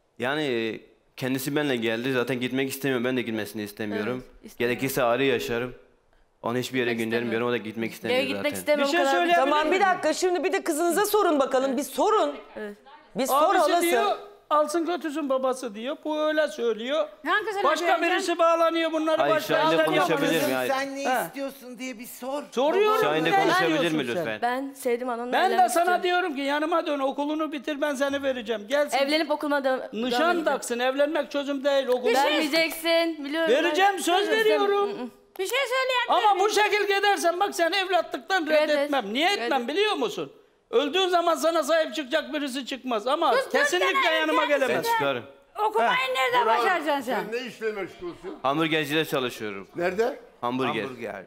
Yani kendisi benimle geldi. Zaten gitmek istemiyor. Ben de gitmesini istemiyorum. Evet, istemiyorum. Gerekirse ayrı yaşarım. Onu hiçbir yere göndermiyorum. O da gitmek Yere istemiyor gitmek zaten. istemiyorum. Bir şey o kadar. söyle- Tamam bir dakika, şimdi bir de kızınıza sorun bakalım. Bir sorun. Evet. Bir sor Abisi halası. diyor alsın götürsün babası diyor. Bu öyle söylüyor. Hangisine Başka vereceksin? birisi bağlanıyor bunları Hayır, başka şu anda işler yapıyor. konuşabilir Kızım miyim? sen ne Ha. istiyorsun diye bir sor. Soruyorum. Şahin'de ne konuşabilir istiyorsun mi sen? lütfen? Ben sevdiğim adamla Ben de evlenmek sana istiyorum. diyorum ki yanıma dön, okulunu bitir, ben seni vereceğim. Gelsin. Evlenip okuluma devam Nişan taksın, evlenmek çözüm değil. Okul. Vermeyeceksin. Biliyorum. Vereceğim, ben. söz veriyorum. Bir şey söyleyen. Ama bu şekil gidersen bak seni evlatlıktan Reddet. reddetmem. Niye etmem Reddet. biliyor musun? Öldüğün zaman sana sahip çıkacak birisi çıkmaz ama Kız, dört kesinlikle tane yanıma erkek gelemez. Ben çıkarım. Okumayı nerede başaracaksın sen? Sen ne işle meşgulsün? Hamburgercide çalışıyorum. Nerede? Hamburger.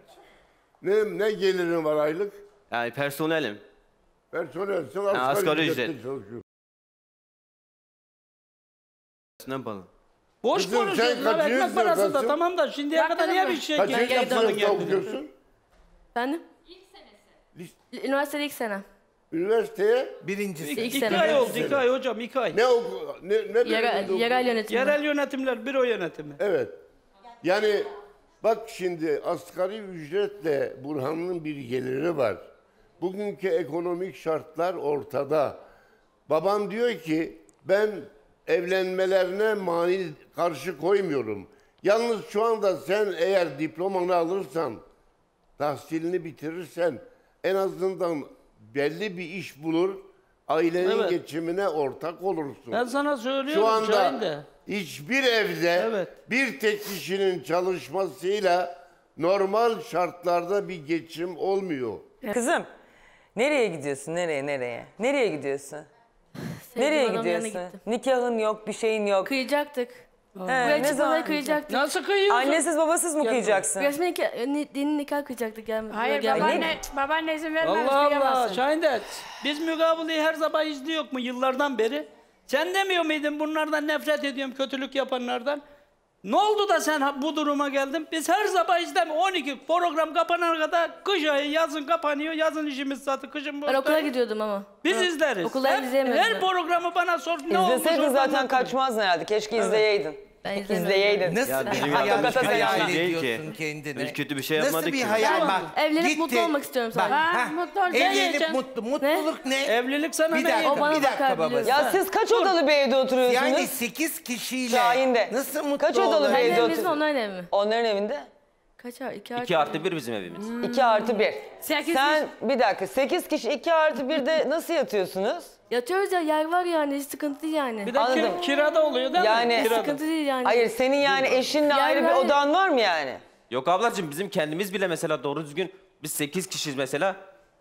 Ne, ne gelirin var aylık? Yani personelim. Personelsin, asgari asgari ücret. ücretle çalışıyorsun. Ne yapalım? Boş Kızım, konuşuyorsun sen lan, kaçıncı ekmek parası da sınıftasın? tamam da şimdiye Bak kadar kızım, niye bir şey Kaçıncı geri sınıfta gelmedin? okuyorsun? Efendim? Üniversitede ilk sene. Üniversiteye Birincisi. İlk İki sene. ay oldu, iki ay hocam, iki ay. ne oku, ne, ne Yerel, bölümünde okudun? yerel yönetim. Yerel yönetimler, büro yönetimi. Evet. Yani bak şimdi asgari ücretle Burhan'ın bir geliri var. Bugünkü ekonomik şartlar ortada. Baban diyor ki ben evlenmelerine mani karşı koymuyorum. Yalnız şu anda sen eğer diplomanı alırsan, tahsilini bitirirsen en azından belli bir iş bulur, ailenin Evet. geçimine ortak olursun. Ben sana söylüyorum Şu anda Şahin de. hiçbir evde Evet. bir tek kişinin çalışmasıyla normal şartlarda bir geçim olmuyor. Kızım, nereye gidiyorsun? Nereye, nereye? Nereye gidiyorsun? Sevdiğim Nereye adamın yanına gidiyorsun? gittim. Nikahın yok, bir şeyin yok. Kıyacaktık. He, Buraya ne çıkmaları zaman? kıyacaktık. Nasıl kıyıyorsun? Annesiz babasız mı Gel kıyacaksın? Resmi nikah, ni- dini nikah kıyacaktık. Yani. Hayır Buraya gelmek. babaanne, babaanne izin vermez. Allah Allah kıyamazsın. Şahin de biz Mügabılı'yı her sabah izliyor mu yıllardan beri? Sen demiyor muydun bunlardan nefret ediyorum, kötülük yapanlardan? Ne oldu da sen ha- bu duruma geldin? Biz her sabah izlemiyoruz. on iki program kapanana kadar kış ayı yazın kapanıyor. Yazın işimiz zaten kışın Ben boş. okula gidiyordum ama. Biz Ben izleriz. Okulda her, izleyemiyordum her ben. programı bana sor. Ne olmuş İzleseydin oradan zaten anlatırım. kaçmazdın herhalde. Keşke izleyeydin. Ben Keşke izlemiyorum. izleyeydin. Nasıl Ya bir bizim hayal, yaptığımız bir hayal şey değil ki. ediyorsun kendine? Hiç kötü bir şey Nasıl yapmadık bir ki. hayal Tamam. bak. Evlenip gitti. mutlu olmak istiyorum Bak, sadece. Ha, ha, mutlu olacaksın. Ne? Evlenip mutlu. Mutluluk ne? Evlilik sana Bir ne? dakika, O bana bir dakika bakar babası. biliyorsun. Ya siz kaç odalı bir evde oturuyorsunuz? Yani sekiz kişiyle Şahin'de. nasıl mutlu Kaç odalı olur? bir evde Kendi evimiz mi oturuyorsun? onların evi mi? Onların evinde? Kaç artı? İki artı. İki artı bir bizim evimiz. iki artı bir. Sekiz Sen bir dakika sekiz kişi iki artı birde nasıl yatıyorsunuz? Yatıyoruz ya, yer var yani, hiç sıkıntı değil yani. Bir de Anladım. kir- kirada oluyor değil Yani- mi? Kirada. Sıkıntı değil yani. Hayır senin yani eşinle Yani ayrı bir ben- odan var mı yani? Yok ablacığım bizim kendimiz bile mesela doğru düzgün biz sekiz kişiyiz mesela.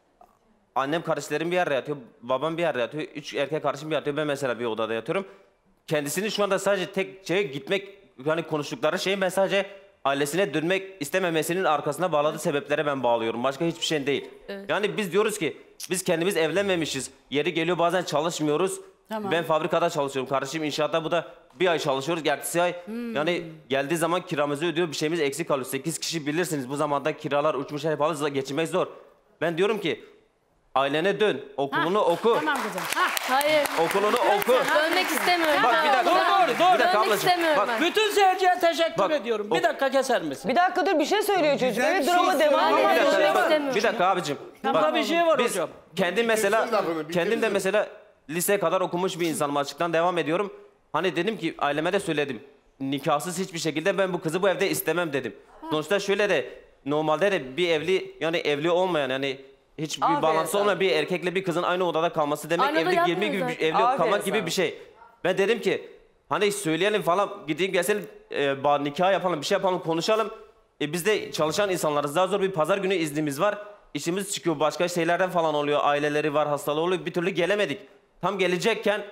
Annem kardeşlerim bir yerde yatıyor, babam bir yerde yatıyor, üç erkek kardeşim bir yerde yatıyor. Ben mesela bir odada yatıyorum. Kendisini şu anda sadece tek şeye gitmek hani konuştukları şeyi ben sadece ailesine dönmek istememesinin arkasına bağladığı sebeplere ben bağlıyorum. Başka hiçbir şey değil. Evet. Yani biz diyoruz ki biz kendimiz evlenmemişiz. Yeri geliyor bazen çalışmıyoruz. Tamam. Ben fabrikada çalışıyorum. Kardeşim inşaatta, bu da bir ay çalışıyoruz. Ertesi ay Hmm. yani geldiği zaman kiramızı ödüyor. Bir şeyimiz eksik kalıyor. sekiz kişi bilirsiniz. Bu zamanda kiralar uçmuş, hep pahalı, geçinmek zor. Ben diyorum ki ailene dön. Okulunu Ha, oku. Tamam kızım. Ha. Hayır. Okulunu oku. Dönmek istemiyorum. Bak bir dakika. Doğru, doğru, doğru. Bir dakika Dönmek ablacığım. istemiyorum Bak, ben. Bütün seyirciye teşekkür Bak, ediyorum. o- Bir dakika keser misin? Bir dakika dur, bir şey söylüyor çocuk. güzel Evet bir drama şey devam söylüyor. bir ediyor. dakika, bak, istemiyorum. bir dakika abicim. Burada Bak, bir şey var biz hocam. kendim mesela lafını, bitirsin. kendim de mesela liseye kadar okumuş bir insanım, açıktan devam ediyorum. Hani dedim ki aileme de söyledim. Nikahsız hiçbir şekilde ben bu kızı bu evde istemem dedim. Sonuçta şöyle de normalde de bir evli, yani evli olmayan, yani hiçbir Aferin bağlantısı sana. olmayan bir erkekle bir kızın aynı odada kalması demek Aynı odada evlilik yirmi gibi yapmıyoruz bir- evli zaten. kalmak Aferin gibi sana. bir şey. Ben dedim ki hani söyleyelim falan, gideyim gelsin e, ba- nikah yapalım, bir şey yapalım, konuşalım. E, biz de çalışan insanlarız. Daha zor bir pazar günü iznimiz var. İşimiz çıkıyor, başka şeylerden falan oluyor. Aileleri var, hastalığı oluyor. Bir türlü gelemedik. Tam gelecekken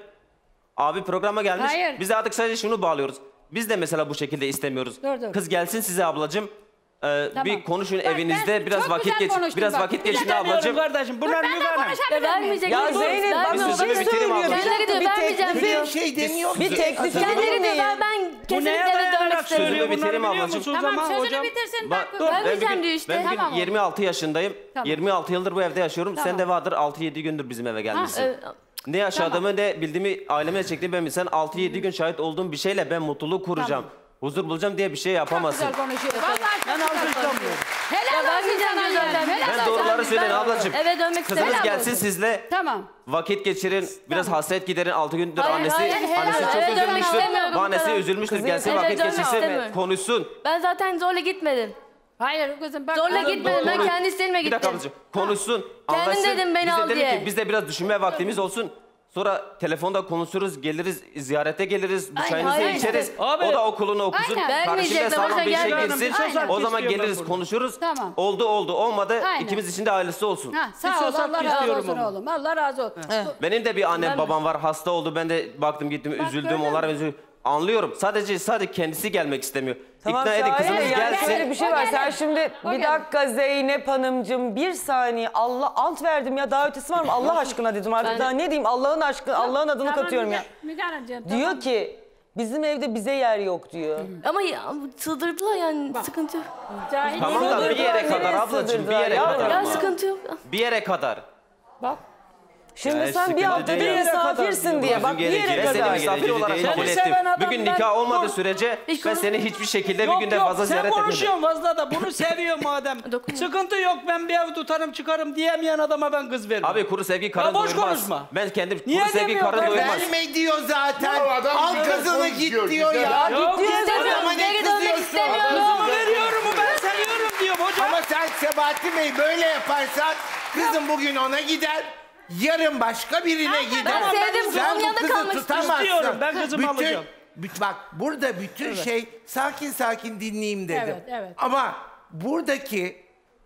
abi programa gelmiş. Hayır. Biz de artık sadece şunu bağlıyoruz. Biz de mesela bu şekilde istemiyoruz. Dur, dur. Kız gelsin size ablacığım. Ee, Tamam. Bir konuşun Bak, evinizde, ben biraz çok vakit güzel geç, konuştum biraz bak. vakit Bir geçin dakika ablacığım. kardeşim. Bunlar Ben de mübarek. Ya konuşabilir miyim? vermeyecek. Ya misin? Zeynep bak Bir bir sözümü şey bitireyim söylüyor. ablacığım. Bir dakika, Kendileri bir diyor, vermeyeceğim teklifi, diyor. Bir şey demiyor bir ki. teklifi Kendileri diyor dinleyin. ben, ben Bu neye kesinlikle eve dönmek dayanarak istemiyorum. söylüyor? Bunları bitireyim biliyor ablacığım. musunuz Tamam ama sözünü hocam? bitirsin. Bak, Bak, dur, ben vermeyeceğim bugün, diyor işte. ben bugün Tamam oğlum. yirmi altı yaşındayım. Tamam. yirmi altı yıldır bu evde yaşıyorum. Tamam. Sen de vardır altı yedi gündür bizim eve gelmişsin. Evet. Ne yaşadığımı ne bildiğimi aileme çektiğimi ben bilsen altı yedi gün şahit olduğum bir şeyle ben mutluluk kuracağım. Huzur bulacağım diye bir şey Çok yapamazsın. güzel konuşuyor. Vallahi çok Ben güzel alkışlamıyorum. konuşuyor. Ya Helal olsun vermeyeceğim sana diyor zaten. yani. Helal Ben olsun. doğruları söyleyin Ben ablacığım. eve dönmek Kızınız istemiyorum. gelsin sizle. Tamam. Vakit geçirin, biraz hasret giderin. Altı gündür Hayır, annesi, hayır, helal annesi olsun. çok Eve dönmek üzülmüştür. istemiyorum bu Annesi kadar. üzülmüştür. Kızı Gelsin eve vakit dönmek geçirsin, istemiyorum. konuşsun. Ben zaten zorla gitmedim. Hayır kızım bak. Zorla Oğlum, gitmedim. Ben Konuş- kendi isteğimle Bir dakika gittim. ablacığım, konuşsun, Kendim anlaşsın. dedim beni biz de al dedik diye. ki biz de biraz düşünme vaktimiz olsun. Sonra telefonda konuşuruz, geliriz, ziyarete geliriz, bir Ay, çayınızı hayır içeriz. işte. Abi- O da okulunu okusun, Aynen. kardeşimle Vermeyecekler, sağlam boşa bir işe gelmeyin. girsin. Bir söz hakkı O zaman istiyorum ben geliriz, burada. konuşuruz. Tamam. Oldu oldu, olmadı. Aynen. İkimiz için de ailesi olsun. Ha, Bir sağ ol söz hakkı Allah razı istiyorum olsun ama. oğlum. Allah razı olsun. Benim de bir annem Ben- babam var, hasta oldu. Ben de baktım gittim, üzüldüm, gördün onlara mü? üzüldüm. Anlıyorum. Sadece sadece kendisi gelmek istemiyor. Tamam İkna edin, Şahin, kızımız yani gelsin. şöyle bir şey O var. gelir. Sen şimdi O bir gelir. dakika Zeynep Hanımcığım, bir saniye, Allah ant verdim ya, daha ötesi var mı? Allah aşkına dedim artık, Ben- daha ne diyeyim, Allah'ın aşkına, Allah'ın adını Tamam, katıyorum ya. Müge- Müge Hanımcığım, Diyor tamam. ki bizim evde bize yer yok diyor. Ama ya, çıldırdılar yani sıkıntı yok. Cahil Tamam da bir yere Nereye kadar ablacığım, bir yere sığdırdılar kadar. ya? Ya ama. sıkıntı yok. Bir yere kadar. Bak. Şimdi Ya, sen bir sıkıntı hafta değil. bir Bir yere misafirsin kadar diye. Gözüm Bak bir gerekir. yere Ben seni kadar. misafir olarak Seni kabul seven ettim. adam Bugün ben- nikah olmadığı Dur. sürece Hiç ben konu- seni hiçbir şekilde bir Yok günde yok fazla sen ziyaret etmedim. konuşuyorsun fazla da bunu seviyor madem. Dokunma. Sıkıntı yok ben bir ev tutarım çıkarım diyemeyen adama ben kız veririm. Abi kuru sevgi Ya karın boş doyurmaz. konuşma. Ben kendim Niye kuru sevgi demiyor? karın Ben doyurmaz. Verme diyor zaten. Ya adam Al güzel kızını git konuşuyor, diyor güzel. ya. Yok İstemiyorum. Adama ne Geri dönmek kızıyorsun? istemiyorum. kızımı veriyorum mu ben seviyorum diyorum hocam. Ama sen Sebahattin Bey böyle yaparsan kızın bugün ona gider. Yarın başka birine gider. ben sevdim, Sen kızımın bu yanında kızı kalmak tutamazsın. istiyorum. Ben kızımı alacağım. büt- bak burada bütün şey sakin sakin dinleyeyim dedim. Evet, evet. Ama buradaki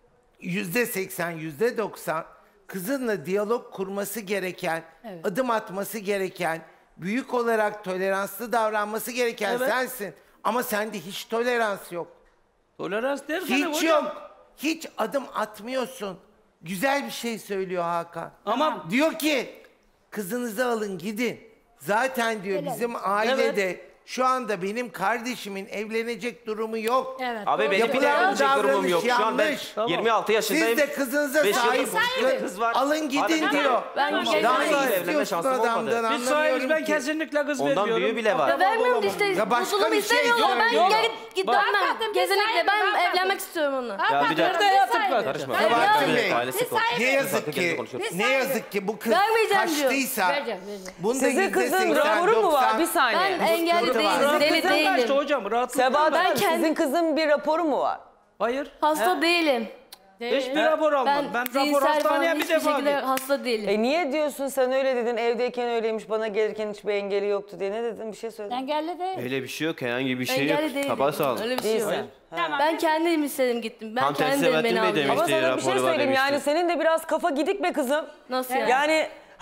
yüzde seksen, yüzde doksan kızınla diyalog kurması gereken, Evet. adım atması gereken, büyük olarak toleranslı davranması gereken Evet. sensin. Ama sende hiç tolerans yok. Tolerans derken Hiç hocam. yok. Hiç adım atmıyorsun. Güzel bir şey söylüyor Hakan. Ama- diyor ki kızınızı alın gidin. Zaten diyor Gelelim. bizim ailede şu anda benim kardeşimin evlenecek durumu yok. Evet. Abi doğru. benim bir de Yapılan evlenecek durumum davranış yok. Şu an ben yanlış. yirmi altı yaşındayım. Siz de kızınıza Beş sahip yıldır çıkın. kız var. Alın gidin Hala- diyor. Ben Tamam. geri Daha dönmek ne Evlenme istiyorsun şansım olmadı. adamdan Biz sahibiz anlamıyorum ben ki. kesinlikle kız Ondan veriyorum. büyüğü bile var. Ya vermiyorum işte. Ya başka Mutluluğumu bir şey istemiyorlar. Ben söylüyor. geri git Bak- dönmem. Hakikaten biz Kesinlikle sahibiz, ben hakikaten. evlenmek istiyorum onunla. Ya bir de Nerede yatıp bak. karışma. Evet, Sebahattin ya. Bey, Ailesi Biz konuş. sahibiz. ne yazık Biz ki, konuşuyoruz. ne yazık ki bu kız Vermeyeceğim diyor. kaçtıysa Vereceğim, vereceğim. bunda Sizin yüzde kızın seksen, raporu mu var? doksan Bir saniye. Ben engelli Rahatlıktan değilim. Deli Rahatlıktan kaçtı değilim. hocam rahatlıktan Sebahat kaçtı. Hanım, kendim- sizin kızın bir raporu mu var? Hayır. Hasta değilim. Hiçbir rapor almadım. Ben, Ben, rapor zihinsel falan hastaneye bir hiçbir defa şekilde gittim. hasta değilim. E niye diyorsun, sen öyle dedin, evdeyken öyleymiş, bana gelirken hiçbir engeli yoktu diye, ne dedin, bir şey söyledin? Engelli değil. Öyle bir şey yok, herhangi bir şey Engelli yok. değilim. Kafa sağ ol. Öyle bir şey yok. Değilsin. Tamam. Ben kendim istedim gittim. Ben Tam tersi kendim dedim Sebahattin beni Bey aldılar. demiş. Ama İşte sana bir şey raporu var söyleyeyim, yani demişti. senin de biraz kafa gidik be kızım. Nasıl yani? Yani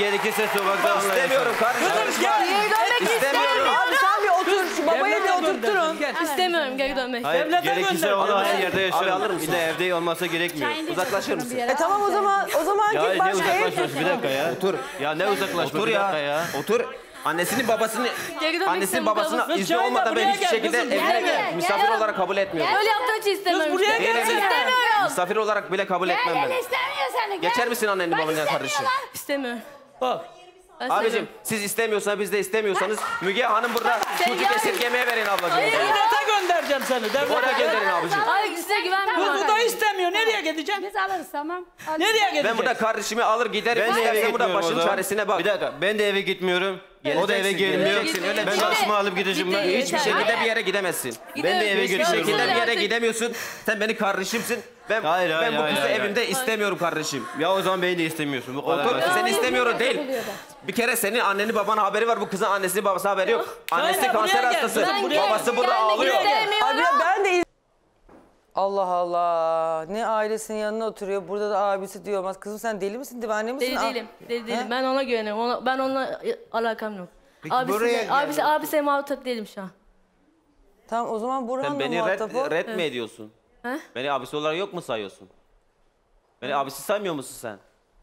gerekirse sokakta onunla İstemiyorum yaşarım. kardeşim. Gel. Karışma. Niye dönmek İstemiyorum. Abi sen bir otur. Şu babayı bir oturtturun. İstemiyorum geri dönmek. Hayır, Devlete gerekirse gönder. onu her yerde yaşarım. Abi alır mısın? Bir de evde olması gerekmiyor. Uzaklaşır mısın? E tamam o zaman o zaman Ya git ne başka ev. uzaklaşıyorsun? Bir dakika ya. Otur. Ya ne uzaklaşma? Otur Bir dakika ya. ya. Otur. Annesinin babasını, Geri dönmek annesinin istemiyorum. babasının Kız izni çayla olmadan ben buraya hiçbir gel, şekilde kızım, evine gel, gel, misafir gel. olarak kabul etmiyorum. Öyle yaptığın için istemiyorum. buraya işte. gel. İstemiyorum. Misafir olarak bile kabul etmem Gel ben. istemiyor seni. Gel. Geçer misin annenin Bak babanın kardeşi? istemiyorlar. İstemiyorum. Bak. Ben Abicim seviyorum. siz istemiyorsanız biz de istemiyorsanız Müge Hanım burada Sen çocuk yani- esirgemeye verin ablacığım. Hayır. Devlete göndereceğim seni. Oraya Devlete. gönderin abicim. Hayır size güvenmiyorum. Kız bu da istemiyor. Nereye gideceğim? Biz alırız tamam. Alırız. Nereye gideceğim? Ben burada kardeşimi alır giderim. Ben de eve İstersen burada gitmiyorum o başın zaman. çaresine bak. Bir dakika, ben de eve gitmiyorum. O da eve Geleceksin, gelmiyor. geleceksin, öyle Ben değil. başımı alıp gideceğim ben. Gidelim. Hiçbir Yeter. şekilde bir yere gidemezsin. Ben de eve Hiçbir gidiyorum. şekilde bir yere Artık. gidemiyorsun. Sen beni kardeşimsin. Ben, Hayır, ben hayır, bu hayır, kızı hayır, evimde istemiyorum kardeşim. Ya o zaman beni de istemiyorsun. Bu kadar Otur, basit. seni Hayır, istemiyorum değil. Oluyor da. Bir kere senin anneni baban haberi var. Bu kızın annesi babası haberi yok. Annesi Şöyle, kanser buraya gel. hastası. Ben gel- Babası burada gelmek ağlıyor. istemiyorum. Abi ben de Allah Allah. Ne ailesinin yanına oturuyor. Burada da abisi diyor. Mas kızım sen deli misin? Divane misin? Deli Aa, değilim. Deli değilim. He? Ben ona güveniyorum. Ona, ben onunla alakam yok. Peki Abisi, buraya gel. abisi, abisi muhatap değilim şu an. Tamam o zaman Sen Burhan'la beni red, muhatap ol. red mi ediyorsun? He? Beni abisi olarak yok mu sayıyorsun? Beni abisi saymıyor musun sen?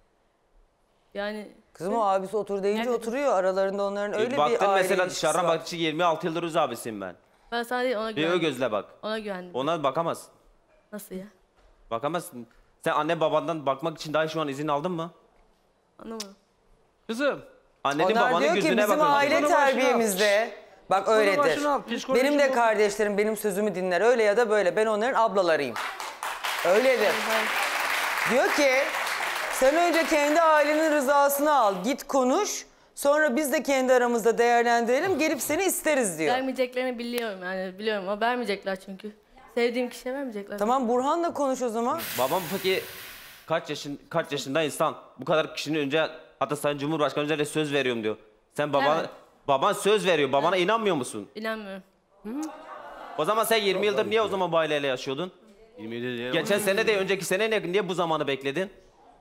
Yani Kızım o abisi otur deyince oturuyor. Aralarında onların öyle bir Baktın aile mesela ilişkisi dışarıdan var. baktıkça yirmi altı yıldır öz abisiyim ben. ben sadece ona Bir o güvendim. gözle bak. Ona güvendim. Ona bakamazsın. Nasıl ya? Bakamazsın. Sen anne babandan bakmak için daha şu an izin aldın mı? Anlamadım. Kızım. Annenin Onlar babanın diyor ki gözüne bizim bakın. aile Bunu başına al. terbiyemizde bak öyledir. başına al, psikoloji Benim de bu. kardeşlerim benim sözümü dinler. Öyle ya da böyle. Ben onların ablalarıyım. Öyledir. Diyor ki sen önce kendi ailenin rızasını al. Git konuş. Sonra biz de kendi aramızda değerlendirelim. Gelip seni isteriz diyor. Vermeyeceklerini biliyorum yani biliyorum ama vermeyecekler çünkü. Sevdiğim kişiye vermeyecekler. Tamam Burhan'la konuş o zaman. Babam peki kaç yaşın kaç yaşında insan? Bu kadar kişinin önce hatta Sayın Cumhurbaşkanı önce de söz veriyorum diyor. Sen baban Evet. baban söz veriyor. Babana inanmıyor musun? İnanmıyorum. O zaman sen yirmi yıldır niye o zaman bu aileyle yaşıyordun? yirmi yedi diye. Geçen sene de önceki sene ne, niye bu zamanı bekledin?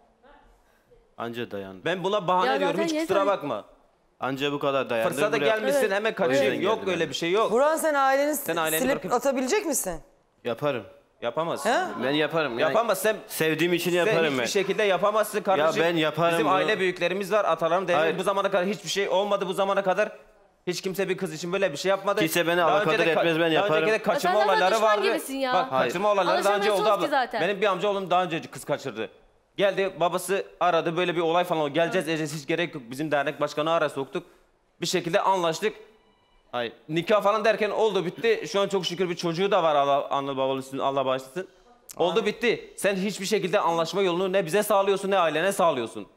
Anca dayandı. Ben buna bahane Ya diyorum zaten hiç yeter. kusura bakma. Anca bu kadar dayandı. Fırsata Buraya- gelmişsin Evet. hemen O kaçıyorsun. yüzden Yok geldim öyle ben. bir şey yok. Burhan sen aileni Sen aileni silip bırakıp- atabilecek misin? Yaparım. Yapamazsın. He? Ben yaparım. Yani Yapamaz sen. sevdiğim için Sen yaparım hiçbir ben. şekilde yapamazsın kardeşim. ben yaparım Bizim bunu. aile büyüklerimiz var, atalarım devlet. Hayır. Bu zamana kadar hiçbir şey olmadı bu zamana kadar. Hiç kimse bir kız için böyle bir şey yapmadı. Kimse beni Daha alakadar önce de ka- etmez, ben Daha yaparım. önceki de kaçırma Ya sen zaten olayları düşman vardı. gibisin ya. Bak Hayır. kaçırma olayları daha önce oldu Alışamıyorsunuz abla. ki zaten. Benim bir amca oğlum daha önce kız kaçırdı. Geldi babası aradı böyle bir olay falan oldu. Geleceğiz edeceğiz hiç gerek yok. Bizim dernek başkanı ara soktuk. Bir şekilde anlaştık. Hayır. Nikah falan derken oldu bitti. Şu an çok şükür bir çocuğu da var Allah anne babalısın Allah bağışlasın. Oldu bitti. Sen hiçbir şekilde anlaşma yolunu ne bize sağlıyorsun ne ailene sağlıyorsun.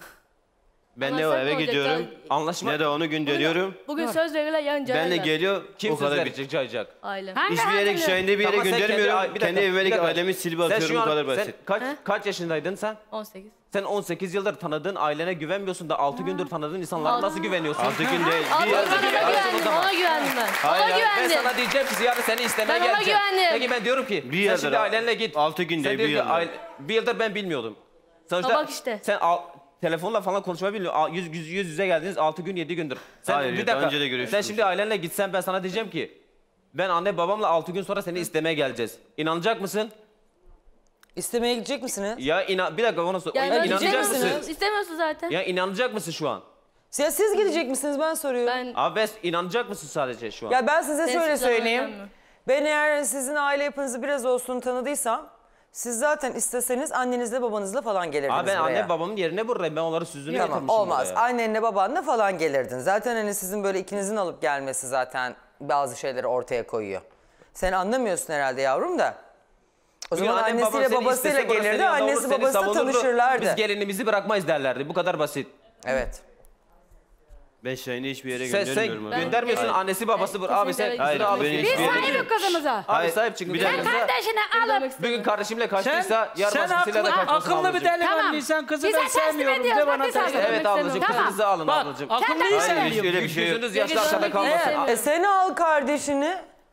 Ben Ama ne o sen eve ne olacak gidiyorum. ya? Anlaşma Ne de onu gönderiyorum. Bugün söz verirler yarın Ben de cayarlar. geliyor. kim o söz kadar verecek cayacak. Ailem. Hiçbir yere Şahin'de bir yere Tamam, sen göndermiyorum. kendi- bir Kendi, dakika, evime bir dakika. ailemi silip Sen atıyorum şu bu an kadar sen basit. kaç He? kaç yaşındaydın sen? on sekiz. Sen on sekiz yıldır tanıdığın ailene güvenmiyorsun da altı gündür tanıdığın insanlara nasıl güveniyorsun? Altı gün değil. Abi Bir ona yerde güven- güvendim, o zaman. ona güvendim ben. Hayır, Ona hayır, Ben güvendim. sana diyeceğim ki yarın seni istemeye Ben ona geleceğim. güvendim. Peki ben diyorum ki Bir sen yıldır şimdi al- ailenle git. altı gün Sen değil, diyor bir ki, yıldır. aile- bir yıldır ben bilmiyordum. Sonuçta Ha bak işte. sen al, telefonla falan konuşmayı bilmiyorsun. Al- Yüz, yüz, yüz yüze geldiniz altı gün yedi gündür. Sen Hayır, bir daha dakika. önce de Sen görüşmüştük. şimdi ailenle gitsen ben sana diyeceğim ki ben anne babamla altı gün sonra seni istemeye geleceğiz. İnanacak mısın? İstemeye gidecek misiniz? Ya inan bir dakika ona sor. Yani İnanacak istemiyorsun. mısın? İstemiyorsun zaten. Ya inanacak mısın şu an? Ya siz gidecek misiniz ben soruyorum. Ben Abi ben inanacak mısın sadece şu an? Ya ben size Sen şöyle hiçbir zaman söyleyeyim. inanmıyorum. Ben eğer sizin aile yapınızı biraz olsun tanıdıysam siz zaten isteseniz annenizle babanızla falan gelirdiniz Abi ben buraya. anne babamın yerine buradayım. Ben onları süzünü Tamam getirmişim olmaz. buraya. Annenle babanla falan gelirdin. Zaten hani sizin böyle ikinizin alıp gelmesi zaten bazı şeyleri ortaya koyuyor. Sen anlamıyorsun herhalde yavrum da. O Bugün zaman annem, baban annesiyle seni babasıyla istese, burası gelirdi, senin yanında olur, annesi seni babası da savunurdu. tanışırlardı. Biz gelinimizi bırakmayız derlerdi. Bu kadar basit. Evet. Ben Şahin'i hiçbir yere Sen, sen göndermiyorum. abi. göndermiyorsun Hayır. annesi babası. Evet, Abi sen kesinlikle Hayır, kızını alıp beni git. hiçbir Biz yere sahip kızımıza. Abi Hayır, sahip çıkın. bir Sen dakika. Kardeşini alıp bir gün kardeşimle Sen, kaçtıysa yarın sen başkasıyla da akıllı, kaçmasın akıllı bir ablacığım. delikanlıysan kızı Bize ben teslim sevmiyorum ediyoruz, de bana bak biz teslim. hazırız. Evet ablacığım Tamam. kızınızı alın Bak ablacığım. akıllıysan Hayır, diyorum. öyle bir şey yok. Yüzünüz yaşlı Geri aşağıda dönmek kalmasın. istemiyorum. E seni al kardeşini.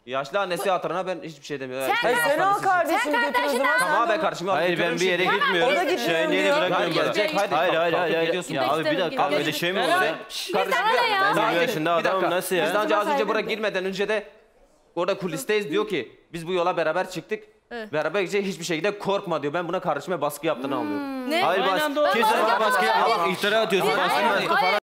Yaşlı annesi hatırına ben hiçbir şey demiyorum. Sen- Yani, Hayır, sen al kardeşini Sen götür o kardeşini zaman. al. sen Tamam de ben onu- karşıma alıp Hayır ben bir götürürüm yere şimdi. gitmiyorum. O da gitmiyor Şahin'i diyor. yere Hayır bırakmıyorum burada. gelecek hadi. Hayır hayır Kalkıp hayır. hayır. gidiyorsun. Ya abi bir dakika Abi, öyle şey mi olur Sen- ya? Kardeşim, sana ne ya? Ben yaşında Bir dakika. adamım nasıl ya? Biz daha önce az önce saygı buraya duy. girmeden önce de orada kulisteyiz diyor ki biz bu yola beraber çıktık. Evet. Beraber gidecek hiçbir şekilde korkma diyor. Ben buna kardeşime baskı yaptığını anlıyorum. Ne? Hayır Aynen bas. doğru. Kimse Ben bana baskı baskı yapmadım. yapma. İftira atıyorsun. Hayır, Baskı hayır, baskı falan.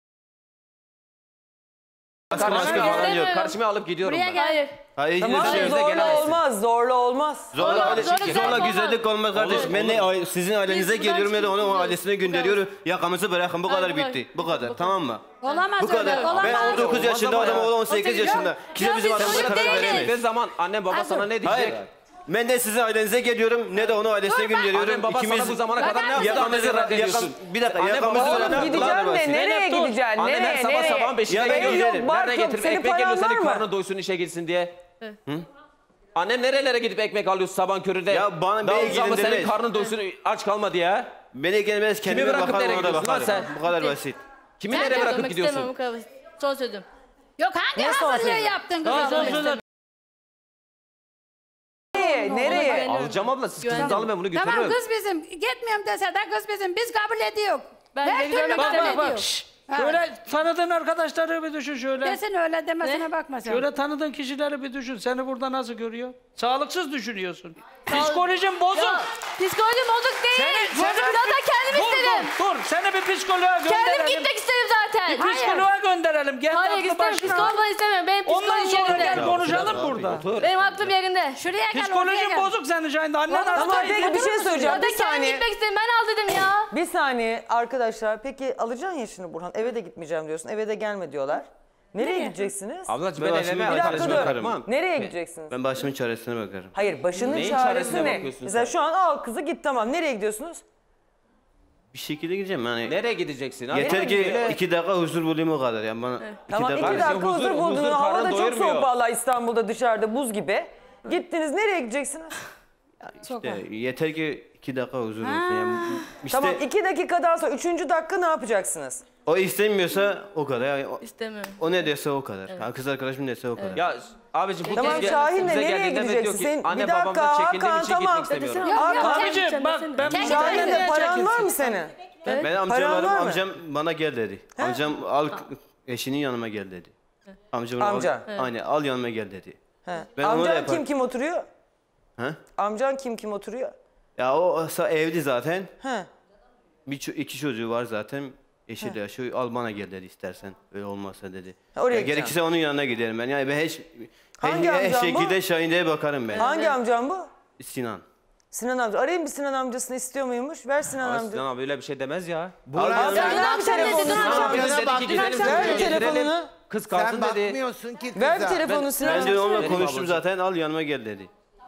Baskı baskı Kardeşime, falan yok. kardeşime alıp gidiyorum Buraya ben. gel. Hayır. Hayır Tamam hiçbir şey yok. zorla gelemezsin. olmaz, zorla olmaz. Zorla, Zorla- öyle- zorla zorla, güzellik güzellik olmaz kardeşim. Ben ne aile- sizin ailenize Biz buradan geliyorum ya da onun çıkıyoruz. ailesine gönderiyorum. Yakamızı bırakın bu Hayır, kadar bu kadar. bitti. Bu kadar tamam mı? Olamaz Bu kadar. öyle, olamaz. Ben on dokuz yaşında Olmaz ama adam ya. o on sekiz Yok, yaşında. Kimse ya bizim biz aramızda çocuk karar değiliz. veremez. Ne zaman annem baba sana ne diyecek? Hayır. Ben de sizin ailenize geliyorum ne de onun ailesine gönderiyorum. Annem baba sana bu zamana kadar ne yaptı? yakamızı Annemizi reddediyorsun. yakam, bir dakika Anne, yakamızı baba, bırakın. oğlum, Gideceğim de nereye Dur. gideceksin? Annem Nereye, her sabah nereye? sabahın beşinde Ya ben geliyor. giderim. Yok, Nereden barkım, getirip senin ekmek paran geliyor var senin mı? karnın doysun işe gitsin diye. Hı? Annem nerelere gidip ekmek alıyorsun sabahın köründe? Ya bana Daha beni uzanma senin ilgilendirmez. karnın doysun aç kalma diye. Beni gelmez kendime bırakıp bakarım nereye ona da gidiyorsun lan bakarım. sen? Bu kadar basit. Kimi Ben nereye de bırakıp görmek gidiyorsun? istemem, bu kadar basit. Son sözüm. Yok hangi Ne son hazırlığı sözü? yaptın Daha kızım? son sözler. Nereye? Nereye? Alacağım abla siz kızınızı alın ben bunu götürürüm. Tamam kız bizim. Gitmiyorum dese de kız bizim. Biz kabul ediyoruz. Ben Her de türlü görmek kabul Bak bak bak. ediyoruz. şşş. Ha. Böyle tanıdığın arkadaşları bir düşün şöyle. Desin öyle demesine bakma sen. Şöyle tanıdığın kişileri bir düşün. Seni burada nasıl görüyor? Sağlıksız düşünüyorsun. Psikolojin bozuk. Ya, psikolojim bozuk değil. Seni- Bozuk seni- zaten kendim dur, istedim. Dur, dur. Seni bir psikoloğa gönderelim. Kendim gitmek istedim zaten. Bir psikoloğa gönderelim. Gel Hayır aklı istemiyorum. başına. Psikolog falan istemiyorum. Benim Ondan psikolojim sonra yerinde. gel konuşalım burada. Benim aklım yerinde. Şuraya gel. oraya Psikolojin gel. bozuk senin Şahin. Annen Tamam hasta. peki bir şey söyleyeceğim. Zaten Bir kendim saniye. gitmek istedim. Ben al dedim ya. Bir saniye arkadaşlar. Peki alacaksın ya şimdi Burhan. Eve de gitmeyeceğim diyorsun. Eve de gelme diyorlar. Nereye gideceksiniz? Ablacığım Ben ben başımı- evime Bir Bir arkadaşıma dakika dur. bakarım. Tamam. Nereye gideceksiniz? Ben başımın çaresine bakarım. Hayır başının Neyin çaresi çaresine ne? bakıyorsun Mesela sen? şu an al kızı git tamam. Nereye gidiyorsunuz? Bir şekilde gideceğim yani. Nereye gideceksin? abi? Yeter ki Öyle- iki dakika huzur bulayım o kadar. Yani bana iki Tamam iki Kardeşim, dakika huzur, huzur- buldunuz. huzur Hava da karnı çok doyurmuyor. soğuk vallahi İstanbul'da dışarıda buz gibi. Gittiniz nereye gideceksiniz? İşte yeter ki iki dakika huzur olsun. Yani işte Tamam iki dakikadan sonra üçüncü dakika ne yapacaksınız? o istemiyorsa o kadar. Yani o, İstemiyorum. o ne dese o kadar. Ha, kız arkadaşım ne dese o kadar. Ya abicim bu Tamam kız gel- Şahin'le bize nereye geldiğinde de diyor gideceksin? ki, Sen- Anne bir dakika, babamdan çekindiğim Hakan, için tamam. gitmek istemiyorum. Yok, yok, Hakan, sen Abicim gideceksin, bak sen ben gideceksin. bu Şahin'le Şahin'le paran var mı senin? Ben Paran amcalarım, var mı? amcam bana gel dedi. Amcam al eşinin yanıma gel dedi. Amcam Amca. Al, aynen al yanıma gel dedi. He. Ben onu da Amcan yaparım. kim kim oturuyor? Ha? Amcan kim kim oturuyor? Ya o sa- evli zaten. He. Bir ço- iki çocuğu var zaten. Eşi de yaşıyor. Al bana gel dedi istersen. Öyle olmazsa dedi. Ha, oraya Ya gideceğim. gerekirse onun yanına giderim ben. Yani ben hiç Hangi her, her amcam bu? şekilde Şahin'e bakarım ben. Hangi amcan bu? Sinan. Sinan amca. Arayayım bir Sinan amcasını istiyor muymuş? Ver Sinan Ay, amca. Sinan abi öyle bir şey demez ya. Al yanıma- Sen ver bir telefonunu. dedin, Sinan Sinan amca. abi Amcana dedi bak, ki dün gidelim akşam Ver çocuğu bir getirelim. telefonunu. Kız Sen kalsın dedi. bakmıyorsun ki kıza. Ver bir telefonunu Sinan Ben amca. de onunla Benim konuştum ablacığım. zaten. Al yanıma gel dedi.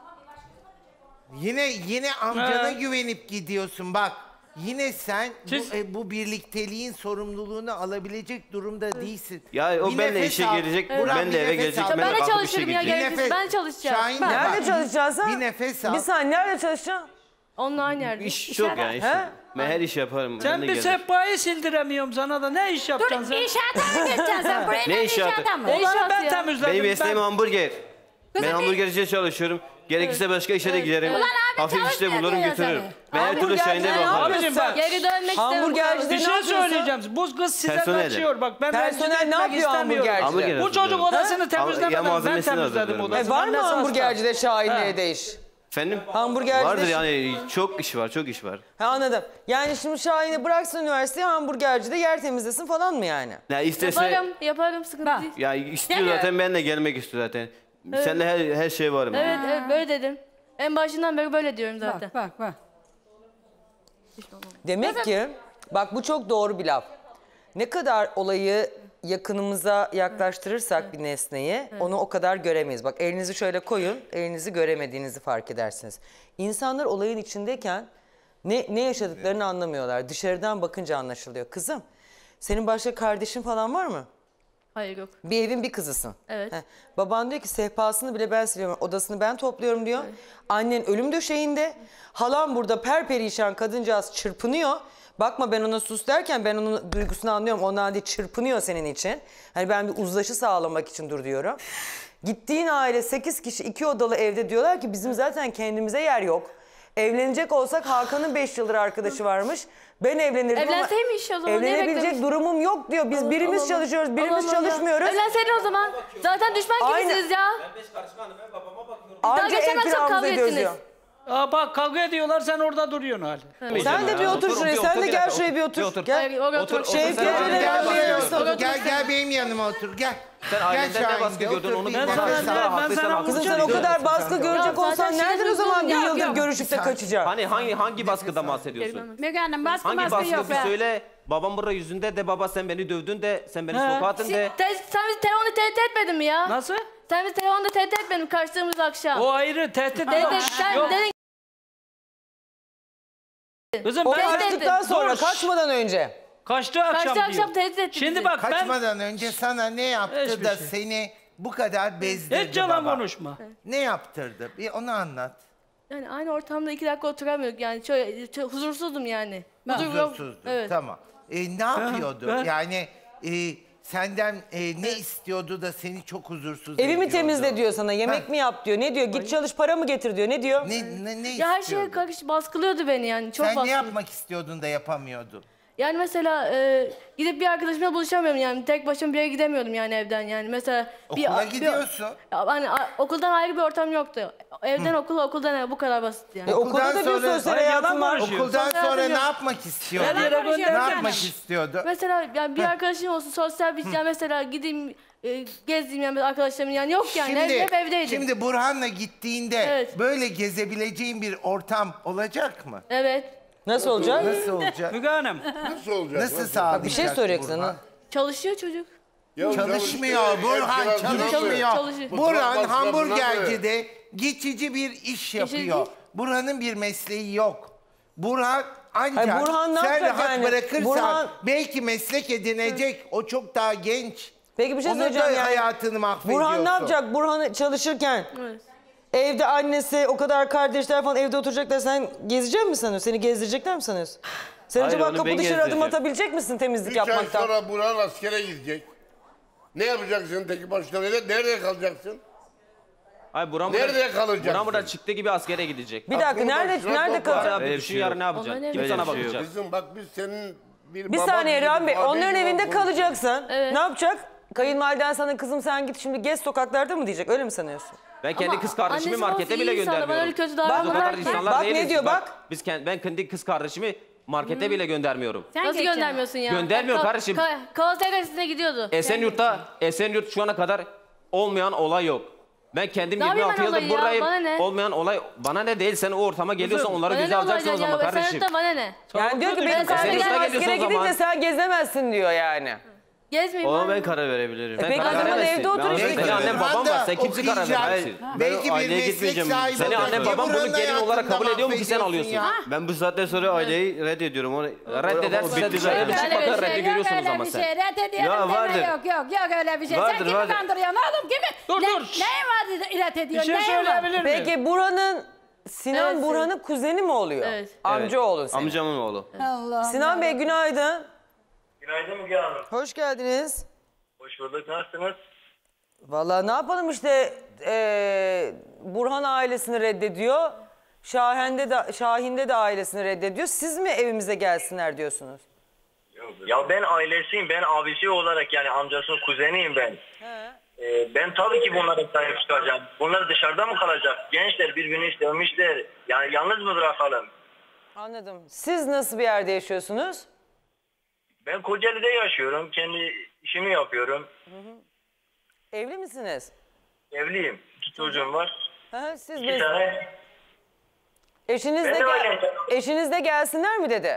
Yine yine amcana Ha. güvenip gidiyorsun bak. Yine sen Siz- bu, e, bu birlikteliğin sorumluluğunu alabilecek durumda değilsin. Ya o Bir benle nefes işe al. gelecek. Burhan, Ben bir de eve nefes gelecek. al. Ben Ben de de kalkıp işe çalışırım ya gidecek. gerekirse. Nefes- Ben çalışacağım. Şahin, Ben- Nerede bak, çalışacaksın? Bir nefes al. Bir saniye nerede çalışacaksın? Onunla aynı yerde. İş çok yani. iş He? yok. Ben her iş yaparım. Sen Ben de bir gelirim. sehpayı sildiremiyorum sana da ne iş yapacaksın Dur sen? inşaata mı gideceksin sen? Buraya Ne ne inşaatı? inşaata mı? Ne Onları inşaatı ben ya? temizledim. Benim mesleğim ben. hamburger. Ben Kızım, hamburgerciye çalışıyorum. Gerekirse başka işe de giderim. Ulan abi Hafif işte çalışmıyor bulurum diyor götürürüm. seni. Ben her türlü Hamburgerci Şahin'e ne bakarım. Abicim bak. Geri dönmek istemiyorum. Hamburgerci Bir ne şey yapıyorsun? söyleyeceğim. Bu kız size Personel. kaçıyor bak. Ben Personel rencide ne etmek yapıyor istemiyorum. hamburgercide? Hamburger Bu çocuk hazırlıyorum. odasını Ya temizlemeden ben malzemesini temizledim hazırlıyorum. odasını. E, var mı Annesi hasta. hamburgercide Şahin'le de iş? Efendim? Hamburgerci Vardır de- yani çok iş var, çok iş var. Ha anladım. Yani şimdi Şahin'i bıraksın üniversiteye hamburgercide yer temizlesin falan mı yani? Ya istese Yaparım, yaparım sıkıntı değil. ya istiyor zaten ben de gelmek istiyor zaten. Seninle her her şey varım. Evet, evet böyle dedim. En başından beri böyle diyorum zaten. Bak bak bak. Demek ki bak bu çok doğru bir laf. Ne kadar olayı yakınımıza yaklaştırırsak bir nesneyi onu o kadar göremeyiz. Bak elinizi şöyle koyun, elinizi göremediğinizi fark edersiniz. İnsanlar olayın içindeyken ne, ne yaşadıklarını anlamıyorlar. Dışarıdan bakınca anlaşılıyor. Kızım, senin başka kardeşin falan var mı? Hayır yok. Bir evin bir kızısın. Evet. Heh. Baban diyor ki sehpasını bile ben siliyorum, odasını ben topluyorum diyor. Annen ölüm döşeğinde. Halam burada perperişan kadıncağız çırpınıyor. Bakma ben ona sus derken ben onun duygusunu anlıyorum. Ondan değil çırpınıyor senin için. Hani ben bir uzlaşı sağlamak için dur diyorum. Gittiğin aile sekiz kişi iki odalı evde diyorlar ki bizim zaten kendimize yer yok. Evlenecek olsak Hakan'ın beş yıldır arkadaşı varmış. Ben evlenirdim ama Evlenseymiş o zaman. Niye evlenebilecek beklemiş? durumum yok diyor. Biz birimiz Allah Allah. çalışıyoruz, birimiz Allah Allah. çalışmıyoruz. Evlenseydin o zaman. Zaten düşman Aynen. gibisiniz ya. Anca geçen ev akşam kiramızı kavga ediyoruz ettiniz. diyor. Aa, bak kavga ediyorlar sen orada duruyorsun hali. Sen de bir otur şuraya, sen de gel şuraya bir otur. Gel. Hayır, oraya otur. Şevket Gel, Eren gel, abiye gel, otur. gel, gel benim yanıma otur. Gel. Sen Gel ailenden ne Şahin baskı de gördün otur, onu bir ben bak. sana Ben sana- ben sana Kızım sen o vuracağım. kadar baskı görecek zaten olsan şimdi nereden o kızım zaman bir yok, yıldır yok. görüşüp de kaçacaksın? Hani hangi hangi baskıdan bahsediyorsun? Müge Hanım baskı Hangi baskı baskı yok bir be. söyle. Babam burada yüzünde de baba sen beni dövdün de sen beni He. sokağa attın de. Te- sen bizi telefonda tehdit etmedin mi ya? Nasıl? Sen bizi telefonda tehdit etmedin mi karşılaştığımız akşam? O ayrı tehdit Dedin, yok. sen Yok. dedin Kızım O ben kaçtıktan sonra, Dur. kaçmadan önce. kaçtı akşam kaçtı diyor. akşam tehdit etti Şimdi bizi. bak ben Kaçmadan önce sana ne yaptı Hiçbir da şey. seni bu kadar bezdirdi hiç yalan baba? konuşma. Ne yaptırdı? Bir onu anlat. Yani aynı ortamda iki dakika oturamıyorduk yani şöyle, şöyle huzursuzum yani. Huzur yok. Huzursuzdu. Evet. Tamam. E, ne yapıyordu? ben- Yani e, senden e, ne istiyordu da seni çok huzursuz Evimi ediyordu? temizle diyor sana, yemek Ha. mi yap diyor. Ne diyor? Git çalış, para mı getir diyor. Ne diyor? Ne, ne, ne Ya her istiyordu? şeye karış baskılıyordu beni yani çok Sen ne baskılıyordu. yapmak istiyordun da yapamıyordun? Yani mesela e, gidip bir arkadaşımla buluşamıyorum yani tek başıma bir yere gidemiyordum yani evden yani mesela bir Okula bir- gidiyorsun. Ya hani a- okuldan ayrı bir ortam yoktu. Evden okula, okuldan eve bu kadar basit yani. E, okulda da bir sonra- sosyal Hayır, yalan hayatın var. konuşuyor. Okuldan Sosyal sonra hayatım ne yok. yapmak istiyordu? Her yere Ne göndereceğim. yapmak istiyordu? Mesela yani bir arkadaşım olsun sosyal bir yani mesela gideyim e, gezdiğim yani arkadaşlarımın yani yok yani Şimdi, hep, hep evdeydim. şimdi Burhan'la gittiğinde Evet. böyle gezebileceğin bir ortam olacak mı? Evet. Nasıl olacak? Nasıl olacak? Müge Hanım. Nasıl olacak? Nasıl sağlayacak? Bir şey soracak Burhan? sana. Çalışıyor çocuk. Ya Çalışmıyor çalıştı, Burhan ev kirası çalışmıyor. Çalışıyor. Burhan Mutfak hamburgercide geçici bir iş yapıyor. değil. Burhan'ın bir mesleği yok. Burhan ancak Hayır, Burhan ne sen yapacak rahat yani? bırakırsan Burhan- belki meslek edinecek. O çok daha genç. Peki bir şey Onun da söyleyeceğim yani. hayatını mahvediyorsun. Burhan ne yapacak? Burhan çalışırken Evet. evde annesi, o kadar kardeşler falan evde oturacaklar. Sen gezecek misin sanıyorsun? Seni gezdirecekler mi sanıyorsun? Sen Hayır, acaba onu kapı ben dışarı adım gezdireceğim. atabilecek misin temizlik Üç ay yapmaktan? sonra Burhan askere gidecek. Ne yapacaksın tek başına? Nerede, nerede kalacaksın? Ay buram Nerede kalacaksın? Buram burada çıktı gibi askere gidecek. Bir dakika Aklını nerede başına nerede topla. kalacak? Abi Öyle bir düşün şey yarın ne Onlar yapacaksın? ne Kim biliyor? sana Öyle bir şey bakacak? Kızım bak biz senin bir Bir baba saniye gibi Ram Bey, annen onların gibi evinde olmuş. kalacaksın. Evet. Ne yapacak? Kayınvaliden sana kızım sen git şimdi gez sokaklarda mı diyecek? Öyle mi sanıyorsun? Ben kendi Ama kız kardeşimi annesi markete babası bile iyi insanlar, bana öyle göndermiyorum. kötü Biz o davranırlar kadar ki. insanlar Bak ne değiliz. diyor, bak. Biz kend- ben kendi kız kardeşimi markete bile göndermiyorum. Sen Nasıl geçeceksin. göndermiyorsun ya? Göndermiyor Ka- kardeşim. Ka Kavasaya size gidiyordu. Esenyurt'ta, Esenyurt şu ana kadar olmayan olay yok. Ben kendim Ne yirmi yapayım altı ben yıldır olayı ya? buradayım. Bana ne? Olmayan olay bana ne değil. Sen o ortama geliyorsan onları Bana göze ne alacaksın o olacak zaman ya? kardeşim. Esenyurt'ta bana ne? Yani diyor ki Ben benim sana kardeşim gel- askere geliyorsun o gidince zaman. sen gezemezsin diyor yani. Gezmeyeyim Ona bana. ben karar verebilirim. E peki karar o zaman veremezsin. evde otur Ben- işte. Senin Belki annen Burhan baban da var. Sen kimsin karar okuyacak. veremezsin. Belki bir aileye meslek gitmeyeceğim. sahibi Seni olacak. annen baban bunu Buranın gelin olarak hayatında kabul ediyor mu ki sen mahvediyorsun alıyorsun? ya. Ben bu saatten sonra aileyi reddediyorum. Onu Reddeder o size bitti dışarıya bir zaten. çık Öyle bir bakar şey reddi Yok görüyorsunuz öyle ama bir sen. şey reddediyorum Ya deme, vardır. yok yok yok öyle bir şey. Vardır, Sen kimi vardır. kandırıyorsun oğlum kimi? Dur, ne, dur. Neyin var ilet Bir ediyorsun? şey neyin var? söyleyebilir miyim? Peki Burhan'ın Sinan Evet, Burhan'ın kuzeni mi oluyor? Evet. Amcaoğlun senin. Amcamın oğlu. Allah. Sinan Bey günaydın. Günaydın Müge Hanım. Hoş geldiniz. Hoş bulduk. Nasılsınız? Vallahi ne yapalım işte eee, Burhan ailesini reddediyor. Şahin'de de, Şahin'de de ailesini reddediyor. Siz mi evimize gelsinler diyorsunuz? Ya ben ailesiyim. Ben abisi olarak yani amcasının kuzeniyim ben. Ee, ben tabii ki bunlara sahip çıkacağım. Bunlar dışarıda mı kalacak? Gençler birbirini sevmişler. Yani yalnız mı bırakalım? Anladım. Siz nasıl bir yerde yaşıyorsunuz? Ben Kocaeli'de yaşıyorum. Kendi işimi yapıyorum. Evli misiniz? Evliyim. İki çocuğum var. Hı hı, siz İki de, tane. eşiniz de Ben de gel, öyleyim. eşiniz de gelsinler mi dedi?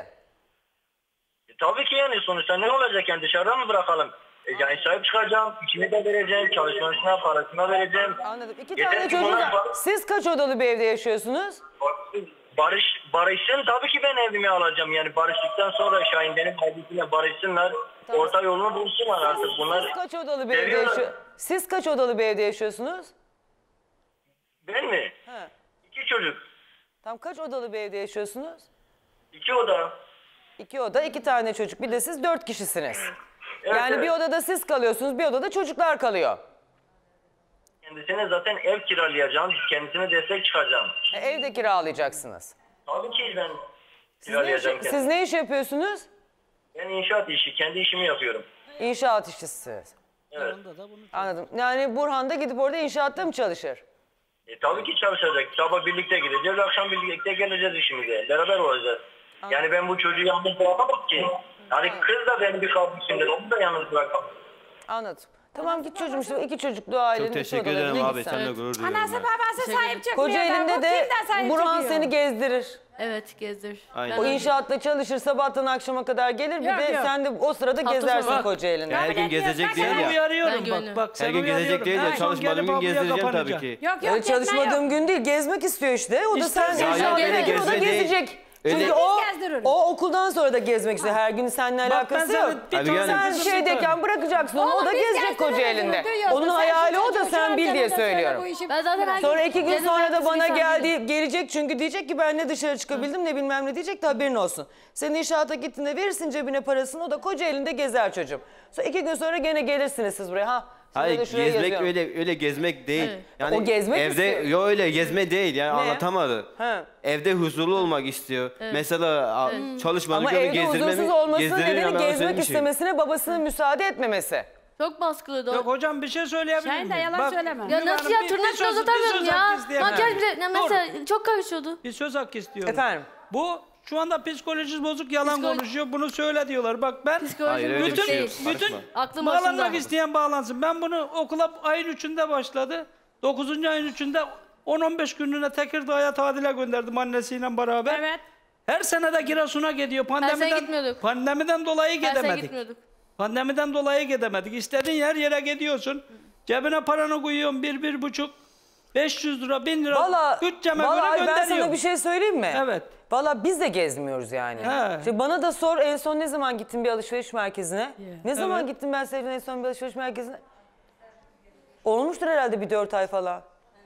E, tabii ki yani sonuçta ne olacak yani dışarıda mı bırakalım? E, yani sahip çıkacağım. İçini de vereceğim. Çalışmasına, parasına vereceğim. Anladım. İki Yeter tane ki çocuk bunlar- var. Siz kaç odalı bir evde yaşıyorsunuz? Barış, barışsın tabii ki ben evimi alacağım. Yani barıştıktan sonra Şahin benim ailesiyle barışsınlar. Orta yolunu bulsunlar artık bunlar. Siz kaç odalı bir evde seviyorlar. yaşıyor? Siz kaç odalı bir evde yaşıyorsunuz? Ben mi? He. İki çocuk. Tam kaç odalı bir evde yaşıyorsunuz? İki oda. İki oda, iki tane çocuk. Bir de siz dört kişisiniz. Evet, Yani evet. bir odada siz kalıyorsunuz, bir odada çocuklar kalıyor. Kendisine zaten ev kiralayacağım. Kendisine destek çıkacağım. E, evde kiralayacaksınız. Tabii ki ben Siz ne, iş, kiralayacağım. siz kendisine. ne iş yapıyorsunuz? Ben inşaat işi, kendi işimi yapıyorum. İnşaat işçisiniz. Evet. Anladım. Yani Burhan da gidip orada inşaatta mı çalışır? E, tabii ki çalışacak. Sabah birlikte gideceğiz, akşam birlikte geleceğiz işimize. Beraber olacağız. Yani ben bu çocuğu yalnız bırakamam ki. Yani kız da benim bir kardeşimdir. Onu da yalnız bırakamam. Anladım. Tamam git çocuğum işte iki çocuklu ailenin. Çok teşekkür üstü ederim odalarına abi. gitsen. Seninle gurur duyuyorum. Anası ben. babası sahip çıkmıyor. Kocaeli'nde Bu de kimden sahip Burhan çıkıyor? seni gezdirir. Evet gezdir. Aynen. O inşaatta çalışır, sabahtan akşama kadar gelir. Bir Yok, de yok. sen de o sırada Hafta gezersin sonu. Kocaeli'nde. Her gün gezecek değil Seni ya. uyarıyorum Ben bak. gönlüm. Bak Her seni gün gezecek uyarıyorum. değil En ya. son Çalışmadığım gelip gün ablaya gezdireceğim tabii kapanacak. ki. Yok yok. Öyle gezme çalışmadığım yok. gün değil, gezmek istiyor işte. O da İşte sen ya, inşaat ya, yerine gezme gir, o da değil. gezecek. Öyle- Çünkü o, Biz gezdiriyoruz. o okuldan sonra da gezmek istiyor. Her gün seninle Bak ben alakası yok. sana bir Abi tane yani- Sen kızım şeydeyken bıracaksın onu, o Oğlum da biz gezecek gezdiriyoruz, Kocaeli'nde. duyuyoruz. Onun Sen hayali şu o da, çocuğu sen bil diye kendine söyle söylüyorum. bu işi. Ben zaten her Sonra iki gün gezme sonra da merkezine bana insan geldi, değilim. gelecek çünkü diyecek ki ben ne dışarı çıkabildim ne bilmem ne diyecek de haberin olsun. Sen inşaata gittiğinde verirsin cebine parasını, o da Kocaeli'nde gezer çocuğum. Sonra iki gün sonra gene gelirsiniz siz buraya. Ha, size Hayır de şuraya gezmek yazıyorum. öyle öyle gezmek değil. Evet. Yani O gezmek evde istiyor. yo öyle gezme değil yani Ne? anlatamadı. Ha. Evde huzurlu olmak istiyor. Mesela a, çalışmadık Ama onu evde gezdirmemi huzursuz olmasının gezdirir, nedeni yani gezmek söylemişim. istemesine babasının müsaade etmemesi. Çok baskılıydı o. Yok hocam bir şey söyleyebilir miyim? Şahin de yalan söyleme. Ya Müge nasıl Hanım, ya bir- bir tırnak söz- da bir uzatamıyorum söz ya. hakkı isteyemem. Makyaj bile ya Dur. mesela çok karışıyordu. Bir söz hakkı istiyorum. Efendim? Bu şu anda psikolojisi bozuk yalan Psikolo- konuşuyor. Bunu söyle diyorlar. Bak ben Psikolojim Hayır, öyle bir bütün şey yok. bütün Karışma. Aklım bağlanmak başında. isteyen bağlansın. Ben bunu okula ayın üçünde başladı. dokuzuncu ayın üçünde on on beş günlüğüne Tekirdağ'a tatile gönderdim annesiyle beraber. Evet. Her sene de Giresun'a gidiyor. Pandemiden, gitmiyorduk. pandemiden dolayı Her sene gidemedik. gitmiyorduk. Pandemiden dolayı gidemedik. İstediğin her yere gidiyorsun. Cebine paranı koyuyorsun bir, bir buçuk, beş yüz lira, bin lira. Valla bütçeme valla göre ay ben gönderiyorum. sana bir şey söyleyeyim mi? Evet. Valla biz de gezmiyoruz yani. He. İşte bana da sor en son ne zaman gittin bir alışveriş merkezine? Ne zaman Evet. gittin ben senin en son bir alışveriş merkezine? Olmuştur herhalde bir dört ay falan.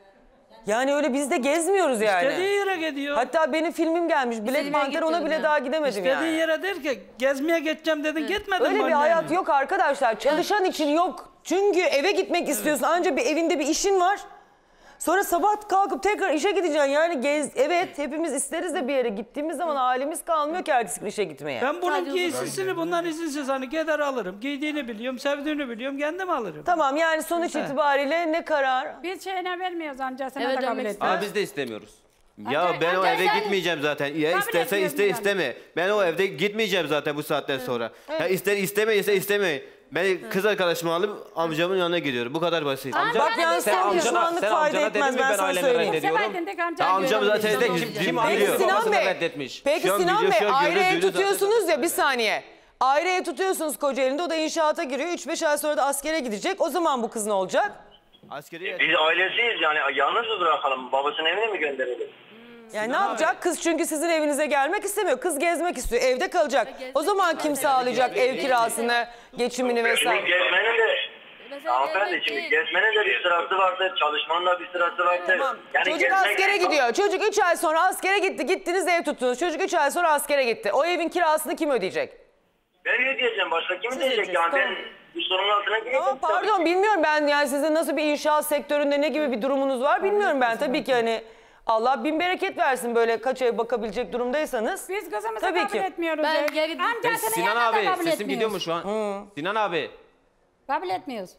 Yani öyle biz de gezmiyoruz yani. İstediği yere gidiyor. Hatta benim filmim gelmiş Black İstediğim yere Panther, ona gitmiyordum bile ya. daha gidemedim İstediğin yani. yere der ki gezmeye geçeceğim dedin gitmedin Öyle mi bir annenle? hayat yok arkadaşlar. Çalışan için yok. Çünkü eve gitmek istiyorsun. Ancak bir evinde bir işin var. Sonra sabah kalkıp tekrar işe gideceksin. Yani gez, evet hepimiz isteriz de bir yere gittiğimiz zaman halimiz kalmıyor ki ertesi gün işe gitmeye. Ben bunun Sadece giysisini bundan izinsiz hani gider alırım. Giydiğini biliyorum, sevdiğini biliyorum, kendim alırım. Tamam yani sonuç itibariyle ne karar? Biz şeyine vermiyoruz amcasına Evet, da kabul dönmek etmiyor. Ama biz de istemiyoruz. Ya Amca- ben o amca eve sen- gitmeyeceğim zaten. Ya Kabul isterse etmiyorum iste yani. isteme. Ben o evde gitmeyeceğim zaten bu saatten sonra. Ya ister istemeyse istemeyin. Ben kız arkadaşımı alıp amcamın yanına gidiyorum. Bu kadar basit. Amca- Bak yani Sen sen amcana- pişmanlık sen fayda amcana dedin etmez mi ben ben sana ailemi söyleyeyim. reddediyorum? Sebahattin de amca Ya amcam diyor. zaten de kim, Kim kim amcası biliyor? Peki Sinan babasını Bey, reddetmiş. peki Şu an Sinan biliyor, Bey şu an ayrı görüyor, ev duyuyor zaten. tutuyorsunuz ya bir saniye. Ayrı ev tutuyorsunuz Kocaeli'nde, o da inşaata giriyor. üç beş ay sonra da askere gidecek. O zaman bu kız ne olacak? Askeri Biz ailesiyiz yani yalnız mı bırakalım? Babasının evine mi gönderelim? Yani ne yapacak? Kız çünkü sizin evinize gelmek istemiyor. Kız gezmek istiyor. Evde kalacak. gezmek O zaman kim istiyor. sağlayacak ev kirasını, geçimini Şimdi vesaire? gezmenin de Mesela hanımefendi gezmek şimdi değil. gezmenin de bir sırası vardır, çalışmanın da bir sırası vardır. Tamam. Yani Çocuk gezmek- askere gidiyor. Çocuk üç ay sonra askere gitti. Gittiniz ev tuttunuz. Çocuk üç ay sonra askere gitti. O evin kirasını kim ödeyecek? Ben ne diyeceğim? Başka kim Siz diyecek yani? ödeyeceksiniz, Ben bu sorunun altına gireceğim. Tamam pardon bilmiyorum ben yani sizin nasıl bir inşaat sektöründe ne gibi bir durumunuz var bilmiyorum ben. Tabii ki hani Allah bin bereket versin böyle kaç ay bakabilecek durumdaysanız. Biz kızımızı Tabii kabul ki. etmiyoruz. Ben ya. geri- Amcasının Sinan yanına da abi kabul sesim etmiyoruz. gidiyor mu şu an? Sinan abi. Kabul etmiyoruz.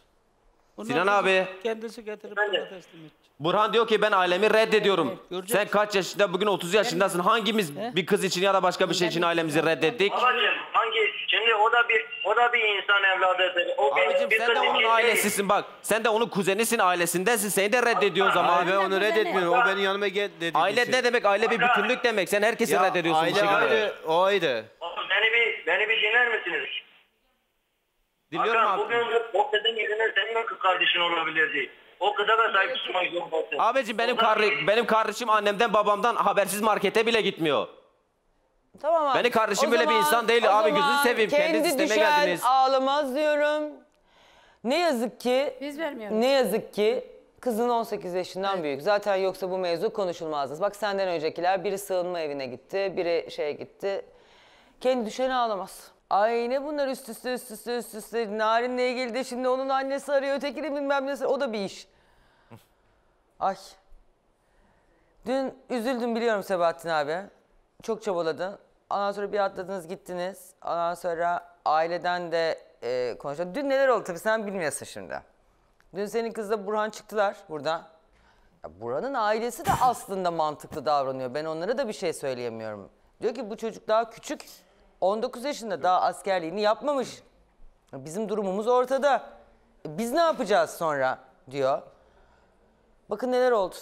Bundan Sinan sonra abi. Kendisi getirip Ben de. bana teslim edecek. Burhan diyor ki ben ailemi reddediyorum. göreceksin. Sen kaç yaşında? Bugün otuz yaşındasın. Hangimiz bir kız için ya da başka bir şey için ailemizi reddettik? Babacığım hangi şimdi o da bir o da bir insan evladıdır. O bir- Abicim bir sen kız de onun için değil. ailesisin bak. Sen de onun kuzenisin, ailesindensin. Seni de reddediyor o zaman. Abi ben onu reddetmiyorum. O benim yanıma gel dedi. Aile ne demek? Aile bir bütünlük demek. Sen herkesi Ya reddediyorsun bu aile şekilde. ayrı, o ayrı. Oğlum beni bir beni bir dinler misiniz? Dinliyorum Hakan, abi. bugün o kızın yerine senin de kız kardeşin olabilirdi. O kıza da sahip çıkmak zorundasın. Abicim benim Ondan- karri- benim kardeşim annemden babamdan habersiz markete bile gitmiyor. Tamam abi. Benim kardeşim O böyle bir zaman- insan değil. o Abi zaman gözünü seveyim, kendi kendi sisteme düşen geldiniz. ağlamaz diyorum. Ne yazık ki Biz vermiyoruz. ne yazık ki kızın on sekiz yaşından büyük. Zaten yoksa bu mevzu konuşulmazdı. Bak senden öncekiler biri sığınma evine gitti, biri şeye gitti. Kendi düşeni ağlamaz. Ay ne bunlar üst üste üst üste üst üste. Narin'le ilgili de şimdi onun annesi arıyor, ötekini bilmem ne. O da bir iş. Ay. Dün üzüldüm biliyorum Sebahattin abi. Çok çabaladın. Ondan sonra bir atladınız gittiniz. Ondan sonra aileden de e, konuşalım. Dün neler oldu tabii sen bilmiyorsun şimdi. Dün senin kızla Burhan çıktılar burada. Ya Burhan'ın ailesi de aslında mantıklı davranıyor. Ben onlara da bir şey söyleyemiyorum. Diyor ki bu çocuk daha küçük. on dokuz yaşında daha askerliğini yapmamış. Bizim durumumuz ortada. E, biz ne yapacağız sonra diyor. Bakın neler oldu.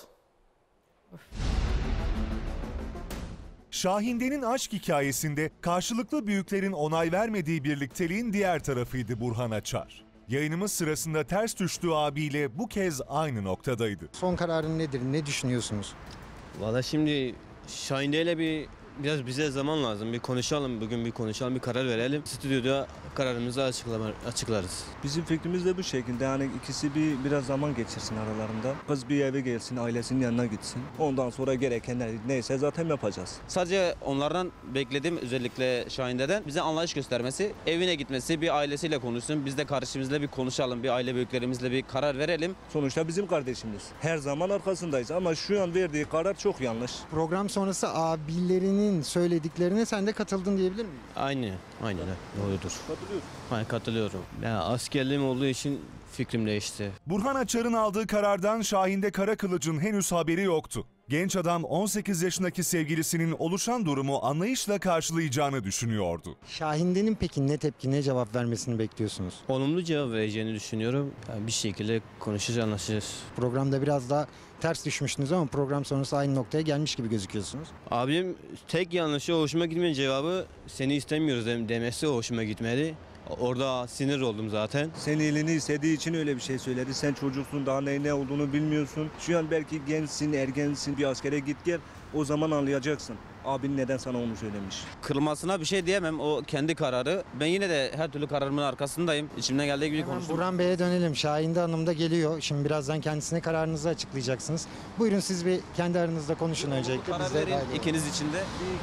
Şahinde'nin aşk hikayesinde karşılıklı büyüklerin onay vermediği birlikteliğin diğer tarafıydı Burhan Açar. Yayınımız sırasında ters düştüğü abiyle bu kez aynı noktadaydı. Son kararın nedir? Ne düşünüyorsunuz? Valla şimdi Şahinde ile bir biraz bize zaman lazım. Bir konuşalım, bugün bir konuşalım, bir karar verelim. Stüdyoda kararımızı açıklama, açıklarız. Bizim fikrimiz de bu şekilde. Yani ikisi bir biraz zaman geçirsin aralarında. Kız bir eve gelsin, ailesinin yanına gitsin. Ondan sonra gerekenler neyse zaten yapacağız. Sadece onlardan beklediğim, özellikle Şahinde'den bize anlayış göstermesi, evine gitmesi, bir ailesiyle konuşsun. Biz de kardeşimizle bir konuşalım, bir aile büyüklerimizle bir karar verelim. Sonuçta bizim kardeşimiz. Her zaman arkasındayız ama şu an verdiği karar çok yanlış. Program sonrası abilerinin söylediklerine sen de katıldın diyebilir miyim? Aynı, aynen doğrudur. Katılıyorum. Hayır, katılıyorum. Ya askerliğim olduğu için fikrim değişti. Burhan Açar'ın aldığı karardan Şahinde Karakılıç'ın henüz haberi yoktu. Genç adam on sekiz yaşındaki sevgilisinin oluşan durumu anlayışla karşılayacağını düşünüyordu. Şahinde'nin peki ne tepki, ne cevap vermesini bekliyorsunuz? Olumlu cevap vereceğini düşünüyorum. Yani bir şekilde konuşacağız, anlaşacağız. Programda biraz daha ters düşmüştünüz ama program sonrası aynı noktaya gelmiş gibi gözüküyorsunuz. Abim tek yanlışı hoşuma gitmeyen cevabı seni istemiyoruz demesi hoşuma gitmedi. Orada sinir oldum zaten. Senin iyiliğini istediği için öyle bir şey söyledi. Sen çocuksun, daha ne, ne olduğunu bilmiyorsun. Şu an belki gençsin, ergensin, bir askere git gel. O zaman anlayacaksın. Abin neden sana onu söylemiş. Kırılmasına bir şey diyemem. O kendi kararı. Ben yine de her türlü kararımın arkasındayım. İçimden geldiği gibi konuştum. Burhan Bey'e dönelim. Şahinde Hanım da geliyor. Şimdi birazdan kendisine kararınızı açıklayacaksınız. Buyurun siz bir kendi aranızda konuşun öncelikle. Karar Biz de verin dahil olalım. ikiniz için de.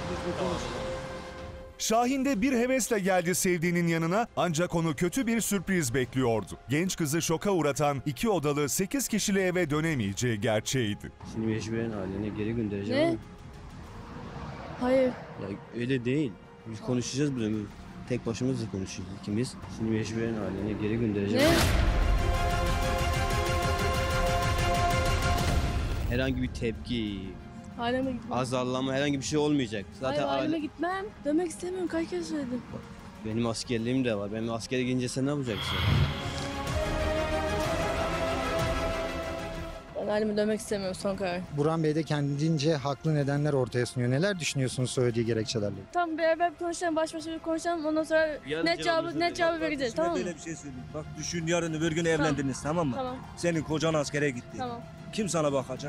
Şahinde bir hevesle geldi sevdiğinin yanına ancak onu kötü bir sürpriz bekliyordu. Genç kızı şoka uğratan iki odalı sekiz kişili eve dönemeyeceği gerçeğiydi. Şimdi mecburen ailene geri göndereceğim Ne? ama Hayır. ya öyle değil. Biz konuşacağız bunu. Tek başımızla konuşacağız ikimiz. Şimdi mecburen ailene geri göndereceğim. Ne? Herhangi bir tepki, Aileme gitmem. azarlama herhangi bir şey olmayacak. Zaten Hayır, aileme aile- gitmem. Dönmek istemiyorum. Kaç kere söyledim. benim askerliğim de var. Benim askere gidince sen ne yapacaksın? Ben aileme dönmek istemiyorum, son karar. Burhan Bey de kendince haklı nedenler ortaya sunuyor. Neler düşünüyorsunuz söylediği gerekçelerle? Tamam, beraber bir konuşalım, baş başa bir konuşalım. Ondan sonra Yarın net cevabımızı cevabı, net cevabı vereceğiz, Şimdi tamam mı? böyle bir şey söyleyeyim. Bak düşün, yarın öbür gün evlendiniz, tamam mı? Tamam. Senin kocan askere gitti. Tamam. Kim sana bakacak?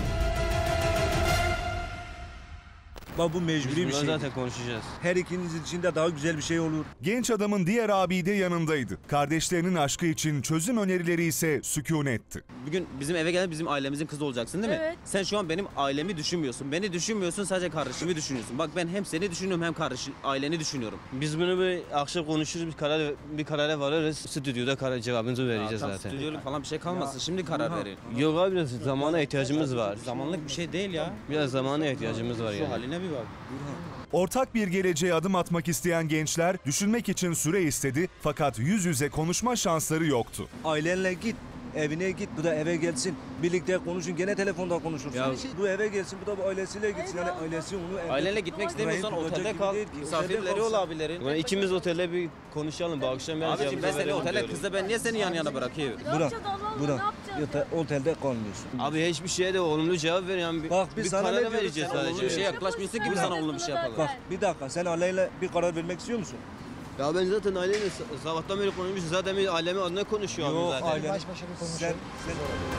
Bak bu mecburi bir Biz şey. bunları zaten konuşacağız. Her ikiniz için de daha güzel bir şey olur. Genç adamın diğer abi de yanındaydı. Kardeşlerinin aşkı için çözüm önerileri ise sükunetti. Bugün bizim eve gelen bizim ailemizin kızı olacaksın değil mi? Evet. Sen şu an benim ailemi düşünmüyorsun. Beni düşünmüyorsun, sadece kardeşimi düşünüyorsun. Bak ben hem seni düşünüyorum hem kardeş aileni düşünüyorum. Biz bunu bir akşam konuşuruz, bir karar bir karara varırız. Stüdyoda karar cevabımızı vereceğiz Tam zaten. stüdyoluk falan bir şey kalmasın. Şimdi karar verin. Yok abi, biraz zamana ihtiyacımız var. Zamanlık bir şey değil ya. Biraz zamana ihtiyacımız var Şu yani. haline bir bak. Ortak bir geleceğe adım atmak isteyen gençler düşünmek için süre istedi fakat yüz yüze konuşma şansları yoktu. Ailenle git. Evine git, bu da eve gelsin. Birlikte konuşun, gene telefonda konuşursun. Ya- Bu eve gelsin, bu da bu ailesiyle gitsin. Yani ailesi onu evde... Ailenle gitmek istemiyorsan Burayı otelde tutacak kal. gibi değil ki. Misafirleri Otelde kalsın. olabilir. Yani ikimiz otelde bir konuşalım bu akşam. Ben Abiciğim ben cevabımızı seni verelim otele diyorum. kızla ben niye seni yan yana bırakayım? Ne Bırak, yapacağız Allah'ım, bırak. ne yapacağız? Yata, otelde kalmıyorsun. Abi hiçbir şeye de olumlu cevap ver yani. Bir, Bak, biz bir sana ne karar diyoruz? vereceğiz Sen Olumlu sadece. bir şey yaklaşmıyorsun gibi sana olumlu bir şey yapalım. Bak bir dakika, sen aileyle bir karar vermek istiyor musun? Ya ben zaten aileyle s- sabahtan beri konuşmuşuz. Zaten bir ailemin adına konuşuyor abi zaten. aile- Baş başa bir konuşalım. Sen, sen...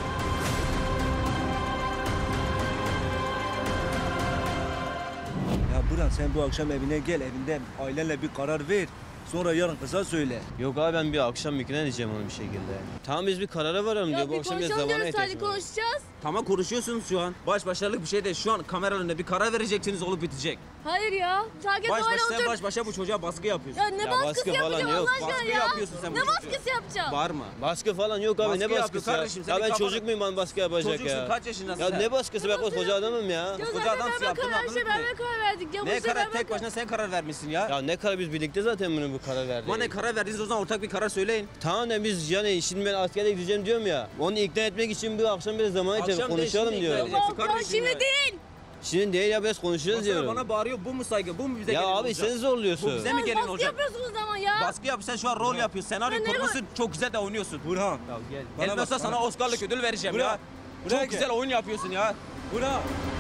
Ya Burhan sen bu akşam evine gel, evinden ailenle bir karar ver. Sonra yarın kıza söyle. Yok abi, ben bir akşam ikna edeceğim onu bir şekilde. Tamam, biz bir karara varalım diyor. Ya Bu bir akşam biraz konuşalım zamana diyoruz, sadece ihtiyacımız var. konuşacağız. Tamam konuşuyorsunuz şu an. Baş başarılık bir şey değil. Şu an kamera önünde bir karar vereceksiniz, olup bitecek. Hayır ya. Sakin Baş böyle başa sen otur. baş başa bu çocuğa baskı yapıyorsun. Ya ne baskısı baskı falan yapacağım yok. Allah aşkına Baskı ya? yapıyorsun sen bu Ne çocuğa. baskısı yapacağım? Bağırma. Baskı falan yok abi, Baskı ne yapıyor baskısı ya? kardeşim, Ya senin ben kafan- çocuk muyum bana baskı yapacak Çocuksun, ya? kaç yaşındasın Ya sen? ne baskısı, ben koca adamım ya. Ya Koca zaten adamsın, ben yaptığın karar, aklını şey, ne? beraber karar verdik. Ya bu Ne işe karar? beraber Tek başına sen karar vermişsin ya. Ya ne karar, biz birlikte zaten bunu bu karar verdik. Bana ne karar verdiniz, o zaman ortak bir karar söyleyin. Tamam da biz yani şimdi ben askere gideceğim diyorum ya. Onu ikna etmek için bu akşam biraz zaman Akşam geçelim, değil, konuşalım şimdi diyorum. ikna edeceksin Ya kardeşim şimdi ya. değil. Şimdi değil ya, biraz konuşacağız Baksana diyorum. bana bağırıyor, bu mu saygı, bu mu bize Ya gelin abi olacak? sen zorluyorsun. Bu bize mi gelin Baskı olacak? yapıyorsunuz ama ya. Baskı yap, sen şu an rol yapıyorsun, senaryo Ya ne kurgusun, çok güzel de oynuyorsun. Burhan. Ya gel. Bana Elbette bak, sana bana. Oscar'lık ödül vereceğim Burhan, ya. buraya Çok gel. güzel oyun yapıyorsun ya. Burhan.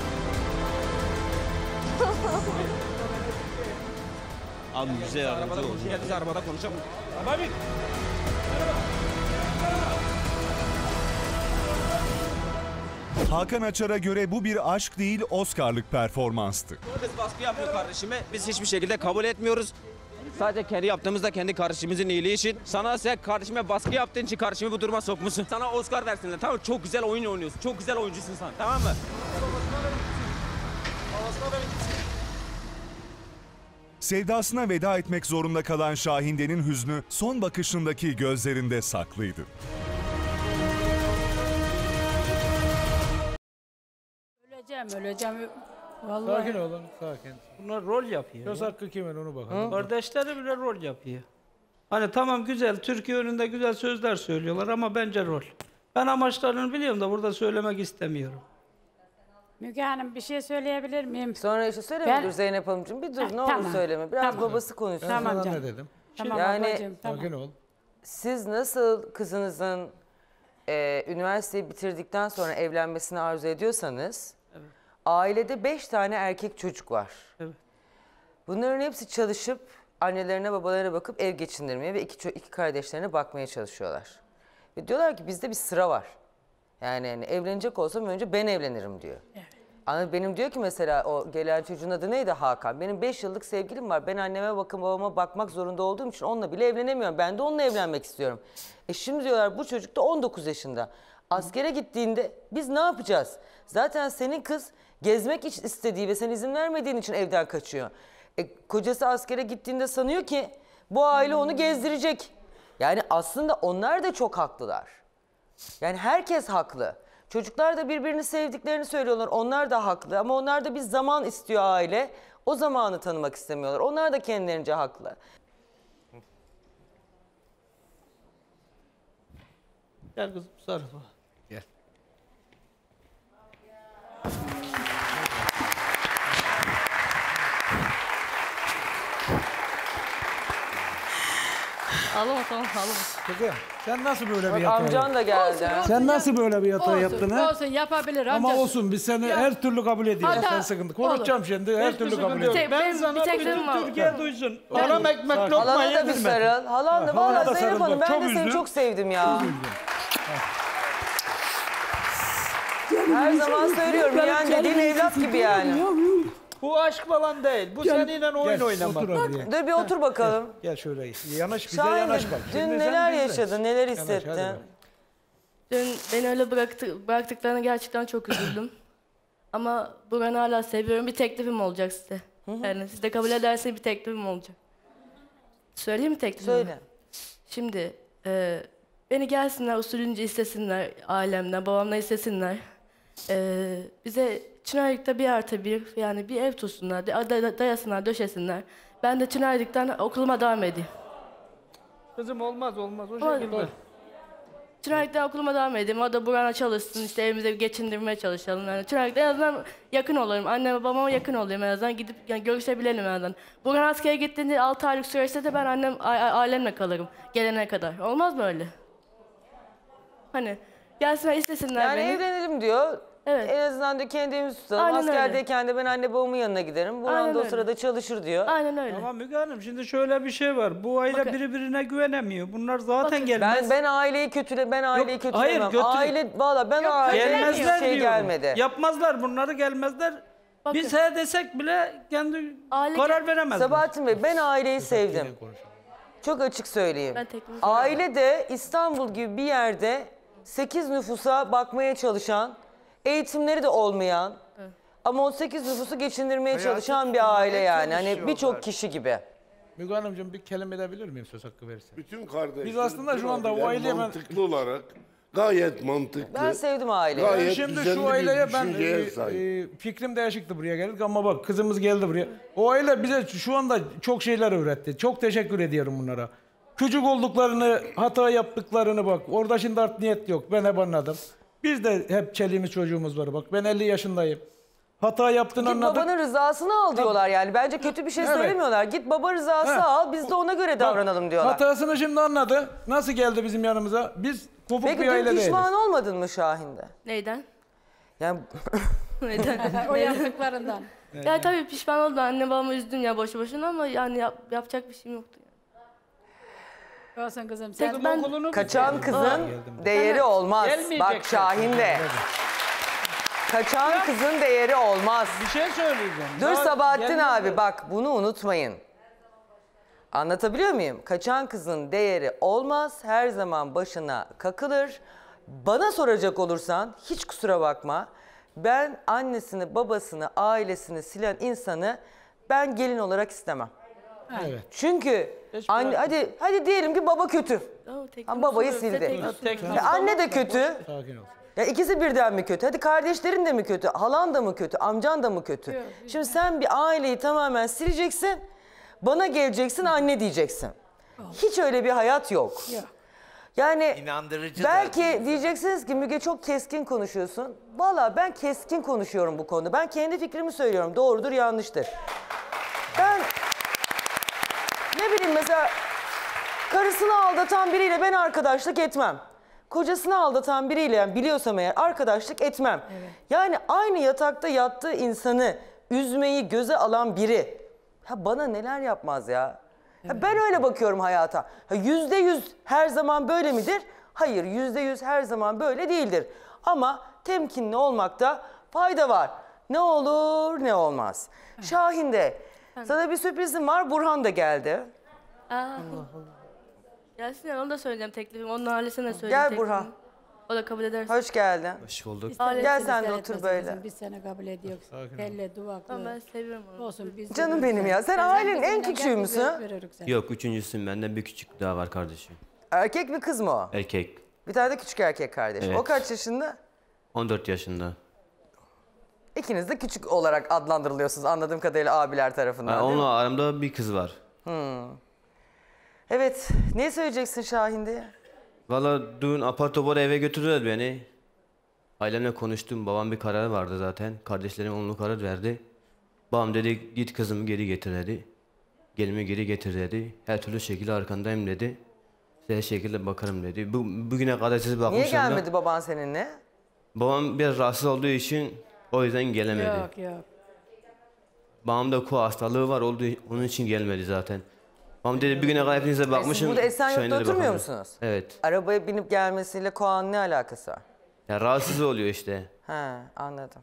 Abi bize yardımcı Arabada ol. konuşalım, biz arabada konuşalım. Abi. Hakan Açar'a göre bu bir aşk değil, Oscar'lık performanstı. Kız baskı yapıyor kardeşime, biz hiçbir şekilde kabul etmiyoruz. Sadece kendi yaptığımızda kendi kardeşimizin iyiliği için. Sana sen kardeşime baskı yaptığın için kardeşimi bu duruma sokmuşsun. Sana Oscar versinler, tamam mı? Çok güzel oyun oynuyorsun, çok güzel oyuncusun sen, tamam mı? Sevdasına veda etmek zorunda kalan Şahinde'nin hüznü son bakışındaki gözlerinde saklıydı. Öleceğim, öleceğim. Vallahi. Sakin olun, sakin. Bunlar rol yapıyor. Söz hakkı kimin onu bakalım. Kardeşleri bile rol yapıyor. Hani tamam güzel, Türkiye önünde güzel sözler söylüyorlar ama bence rol. Ben amaçlarını biliyorum da burada söylemek istemiyorum. Müge Hanım bir şey söyleyebilir miyim? Sonra işte söyleme Ben- dur Zeynep Hanımcığım, bir dur Ha, ne olur tamam. söyleme. Biraz Tamam. babası konuşsun. Tamam Sana canım. ne dedim? Tamam Yani- ablacığım, tamam. Sakin ol. Siz nasıl kızınızın e, üniversiteyi bitirdikten sonra evlenmesini arzu ediyorsanız, ailede beş tane erkek çocuk var. Evet. Bunların hepsi çalışıp annelerine babalarına bakıp ev geçindirmeye ve iki, ço- iki kardeşlerine bakmaya çalışıyorlar. Ve diyorlar ki bizde bir sıra var. Yani, hani evlenecek olsam önce ben evlenirim diyor. Ama benim diyor ki mesela o gelen çocuğun adı neydi? Hakan. Benim beş yıllık sevgilim var. Ben anneme bakın babama bakmak zorunda olduğum için onunla bile evlenemiyorum. Ben de onunla evlenmek istiyorum. E şimdi diyorlar bu çocuk da on dokuz yaşında. Askere gittiğinde biz ne yapacağız? Zaten senin kız gezmek iç- istediği ve sen izin vermediğin için evden kaçıyor. E, kocası askere gittiğinde sanıyor ki bu aile onu gezdirecek. Yani aslında onlar da çok haklılar. Yani herkes haklı. Çocuklar da birbirini sevdiklerini söylüyorlar. Onlar da haklı ama onlar da bir zaman istiyor aile. O zamanı tanımak istemiyorlar. Onlar da kendilerince haklı. Gel kızım sarıl bana. Gel. Ağlama tamam ağlama. Kızım sen nasıl böyle bir Bak hata amcan yaptın? da geldi. Sen nasıl böyle bir hata Olsun, yaptın ha? olsun yapabilir Ama amca. olsun biz seni Ya. her türlü kabul ediyoruz. Hata- Sen sıkıntı. Konuşacağım şimdi her Hiçbir türlü sıkıntı kabul yok. ediyorum. Tek- Ben benim sana bir tek bütün sözüm var. Türkiye duysun. Halam ekmek lokma Halana da bir yedirme. sarıl. Halan da Ha, halana da valla Zeynep sarıl Hanım bak, ben çok de seni üzdüm. çok sevdim ya. Her zaman söylüyorum yani dediğin evlat gibi yani. Bu aşk falan değil. Bu seninle oyun oynamak. Dur bir otur bakalım. Gel şöyle yanaş bize Şahin yanaş bak. dün Şimdi neler sen bizle. yaşadın, neler Yanaş, hadi hissettin? bak. Dün beni öyle bıraktı, bıraktıklarına gerçekten çok üzüldüm. Ama bu ben hala seviyorum. Bir teklifim olacak size. Yani siz de kabul ederseniz bir teklifim olacak. Söyleyeyim mi teklifimi? Söyle. Şimdi e, beni gelsinler usulünce istesinler ailemden, babamla istesinler. E, bize Çınarlık'ta bir artı bir yani bir ev tutsunlar, da- da- dayasınlar, döşesinler. Ben de Çınarlık'tan okuluma devam edeyim. Kızım olmaz olmaz o Olmaz. şekilde. Çınarlık'ta okuluma devam edeyim. O da burana çalışsın, işte evimize geçindirmeye çalışalım. Yani Çınarlık'ta en azından yakın olurum. Anneme babama yakın olayım en azından. Gidip yani görüşebilelim en azından. Burhan askere gittiğinde altı aylık süreçte de ben annem, a- a- ailemle kalırım. Gelene kadar. Olmaz mı öyle? Hani gelsinler istesinler Yani beni. evlenelim diyor. Evet. En azından diyor kendimiz tutalım. Aynen öyle. Askerdeyken de ben anne babamın yanına giderim. Burhan Aynen da o öyle. sırada çalışır diyor. Aynen öyle. Ama Müge Hanım şimdi şöyle bir şey var. Bu aile Bakın. birbirine güvenemiyor. Bunlar zaten Bakın. gelmez. Ben ben aileyi kötüle ben aileyi Yok, hayır, kötülemem. götür- Aile valla ben Yok, aileye gelmezler hiçbir şey diyorum. gelmedi. Yapmazlar bunları gelmezler. Bakın. Biz he desek bile kendi Aile- karar veremezler. Sabahattin Bey ben aileyi sevdim. Çok açık söyleyeyim. Ben teklifimi Aile de İstanbul gibi bir yerde sekiz nüfusa bakmaya çalışan, eğitimleri de olmayan, Ama otuz sekiz nüfusu geçindirmeye Hayatı çalışan bir tutunmaya aile yani. Hani çalışıyorlar. birçok kişi gibi. Müge Hanımcığım bir kelime edebilir miyim söz hakkı verirsen? Bütün kardeşler Biz aslında şu anda o aileye ben... mantıklı olarak gayet mantıklı. Ben sevdim aileyi. Gayet Ben şimdi düzenli şu bir aileye ben düşünceye e, sahip. e, fikrim değişikti buraya geldik ama bak kızımız geldi buraya. O aile bize şu anda çok şeyler öğretti. Çok teşekkür ediyorum bunlara. Küçük olduklarını, hata yaptıklarını bak. Orada şimdi art niyet yok. Ben hep anladım. Biz de hep çeliğimiz çocuğumuz var bak. Ben elli yaşındayım. Hata yaptığını Git anladık. babanın rızasını al diyorlar yani. Bence kötü bir şey Evet. söylemiyorlar. Git baba rızası Ha. al, biz de ona göre davranalım diyorlar. Hatasını şimdi anladı. Nasıl geldi bizim yanımıza? Biz kopuk Peki bir dün aile değiliz. pişman olmadın mı Şahin'de? Neyden? Yani Neyden? O yaptıklarından. Ya tabii pişman oldum. Anne babamı üzdüm ya boşu boşuna ama yani yap- yapacak bir şeyim yoktu. Olsun kızım. Sen Tek ben kaçan kızın değeri olmaz. Gelmeyecek Bak Şahin de. Kaçan kızın değeri olmaz. Bir şey söyleyeceğim. Dur Daha Sabahattin gelmedi. abi bak bunu unutmayın. Anlatabiliyor muyum? Kaçan kızın değeri olmaz. Her zaman başına kakılır. Bana soracak olursan hiç kusura bakma. Ben annesini, babasını, ailesini silen insanı ben gelin olarak istemem. Evet. Çünkü anne, hadi hadi diyelim ki baba kötü. Oh, tek Ha, babayı konuşurum, sildi. tek konuşurum. Ya anne de kötü. Sakin ol. Ya ikisi birden mi kötü? Hadi kardeşlerin de mi kötü? Halan da mı kötü? Amcan da mı kötü? Şimdi sen bir aileyi tamamen sileceksin. Bana geleceksin anne diyeceksin. Hiç öyle bir hayat yok. Yani İnandırıcı da belki değil. diyeceksiniz ki Müge çok keskin konuşuyorsun. Valla ben keskin konuşuyorum bu konuda. Ben kendi fikrimi söylüyorum. Doğrudur, yanlıştır. Ben ne bileyim mesela karısını aldatan biriyle ben arkadaşlık etmem. Kocasını aldatan biriyle yani biliyorsam eğer arkadaşlık etmem. Yani aynı yatakta yattığı insanı üzmeyi göze alan biri ha bana neler yapmaz ya. Ha ben öyle bakıyorum hayata. Ha yüzde yüz her zaman böyle midir? Hayır, yüzde yüz her zaman böyle değildir. Ama temkinli olmakta fayda var. Ne olur ne olmaz. Şahin de sana bir sürprizim var. Burhan da geldi. Aa. Gelsin ya, onu da söyleyeceğim teklifim. Onun ailesine de söyleyeceğim Gel teklifimi. Burhan. O da kabul ederse. Hoş geldin. Hoş bulduk. Gel sen de otur böyle. Biz seni kabul ediyoruz. Elle duvaklı. Tamam, ben seviyorum onu. Olsun biz. Canım benim ya. Sen ailenin en küçüğü müsün? Yok üçüncüsün, benden bir küçük daha var kardeşim. Erkek mi kız mı o? Erkek. Bir tane de küçük erkek kardeş. Evet. O kaç yaşında? on dört yaşında. İkiniz de küçük olarak adlandırılıyorsunuz anladığım kadarıyla abiler tarafından. Ha, değil mi? onunla aramda bir kız var. Hmm. Evet. Ne söyleyeceksin Şahin diye? Valla dün apar topar eve götürdüler beni. Ailemle konuştum. Babam bir karar vardı zaten. Kardeşlerim onunla karar verdi. Babam dedi git kızımı geri getir dedi. Gelimi geri getir dedi. Her türlü şekilde arkandayım dedi. Size her şekilde bakarım dedi. Bu, bugüne kadar size bakmışım. Niye gelmedi baban seninle? Babam biraz rahatsız olduğu için o yüzden gelemedi. Yok yok. Babam da ko hastalığı var olduğu onun için gelmedi zaten. Babam dedi bir güne kadar hepinize bakmışım. Siz burada Esenyurt'ta Şahin'e de oturmuyor bakamıyorum. musunuz? Evet. Arabaya binip gelmesiyle Koağ'ın ne alakası var? Ya rahatsız oluyor işte. Ha, anladım.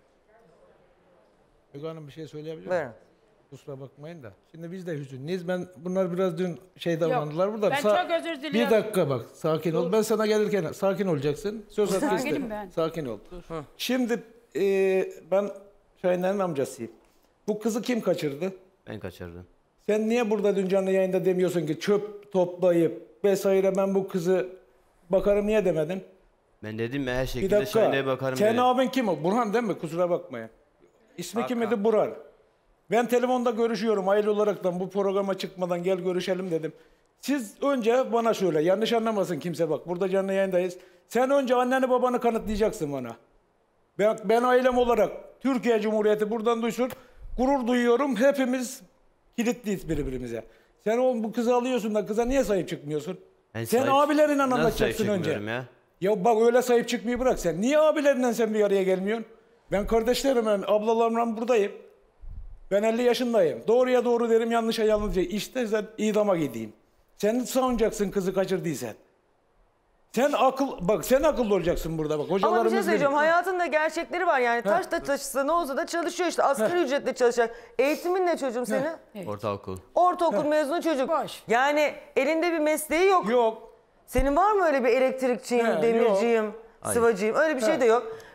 Müge Hanım bir şey söyleyebilir miyim? Buyurun. Kusura bakmayın da. Şimdi biz de hüzünlüyüz. Ben bunlar biraz dün şey davrandılar burada. ben Sa- çok özür diliyorum. Bir dakika bak sakin ol. Ben sana gelirken sakin olacaksın. Söz hakkı Sakinim isterim. ben. Sakin ol. Şimdi e, ben Şahinlerin amcasıyım. Bu kızı kim kaçırdı? Ben kaçırdım. Sen niye burada dün canlı yayında demiyorsun ki çöp toplayıp vesaire ben bu kızı bakarım niye demedin? Ben dedim ya her Bir şekilde Şahin'e dakika. bakarım Senin dedim. abin kim o? Burhan değil mi? Kusura bakmayın. İsmi kim idi? Burhan. Ben telefonda görüşüyorum aile olaraktan bu programa çıkmadan gel görüşelim dedim. Siz önce bana söyle yanlış anlamasın kimse bak burada canlı yayındayız. Sen önce anneni babanı kanıtlayacaksın bana. Ben, ben ailem olarak Türkiye Cumhuriyeti buradan duysun gurur duyuyorum hepimiz kilitliyiz birbirimize. Sen oğlum bu kızı alıyorsun da kıza niye sahip çıkmıyorsun? Ben Sen sahip- abilerinle Nasıl sahip anlatacaksın önce. çıkmıyorum Ya? Ya bak öyle sahip çıkmayı bırak sen. Niye abilerinden sen bir araya gelmiyorsun? Ben kardeşlerimle, ablalarımla buradayım. Ben elli yaşındayım. Doğruya doğru derim, yanlışa yanlış derim. İşte sen idama gideyim. Sen savunacaksın kızı kaçırdıysan. Sen akıl, bak sen akıllı olacaksın burada bak. Ama bir Hocalarımız şey söyleyeceğim. bilir. Hayatında gerçekleri var yani. Taş da taşısa ne olsa da çalışıyor işte. Asgari ücretle çalışacak. Eğitimin ne çocuğum senin? Ortaokul. Ortaokul mezunu çocuk. Boş. Yani elinde bir mesleği yok. Yok. Senin var mı öyle bir elektrikçiyim, He, demirciyim, Hayır. sıvacıyım? Öyle bir şey de yok.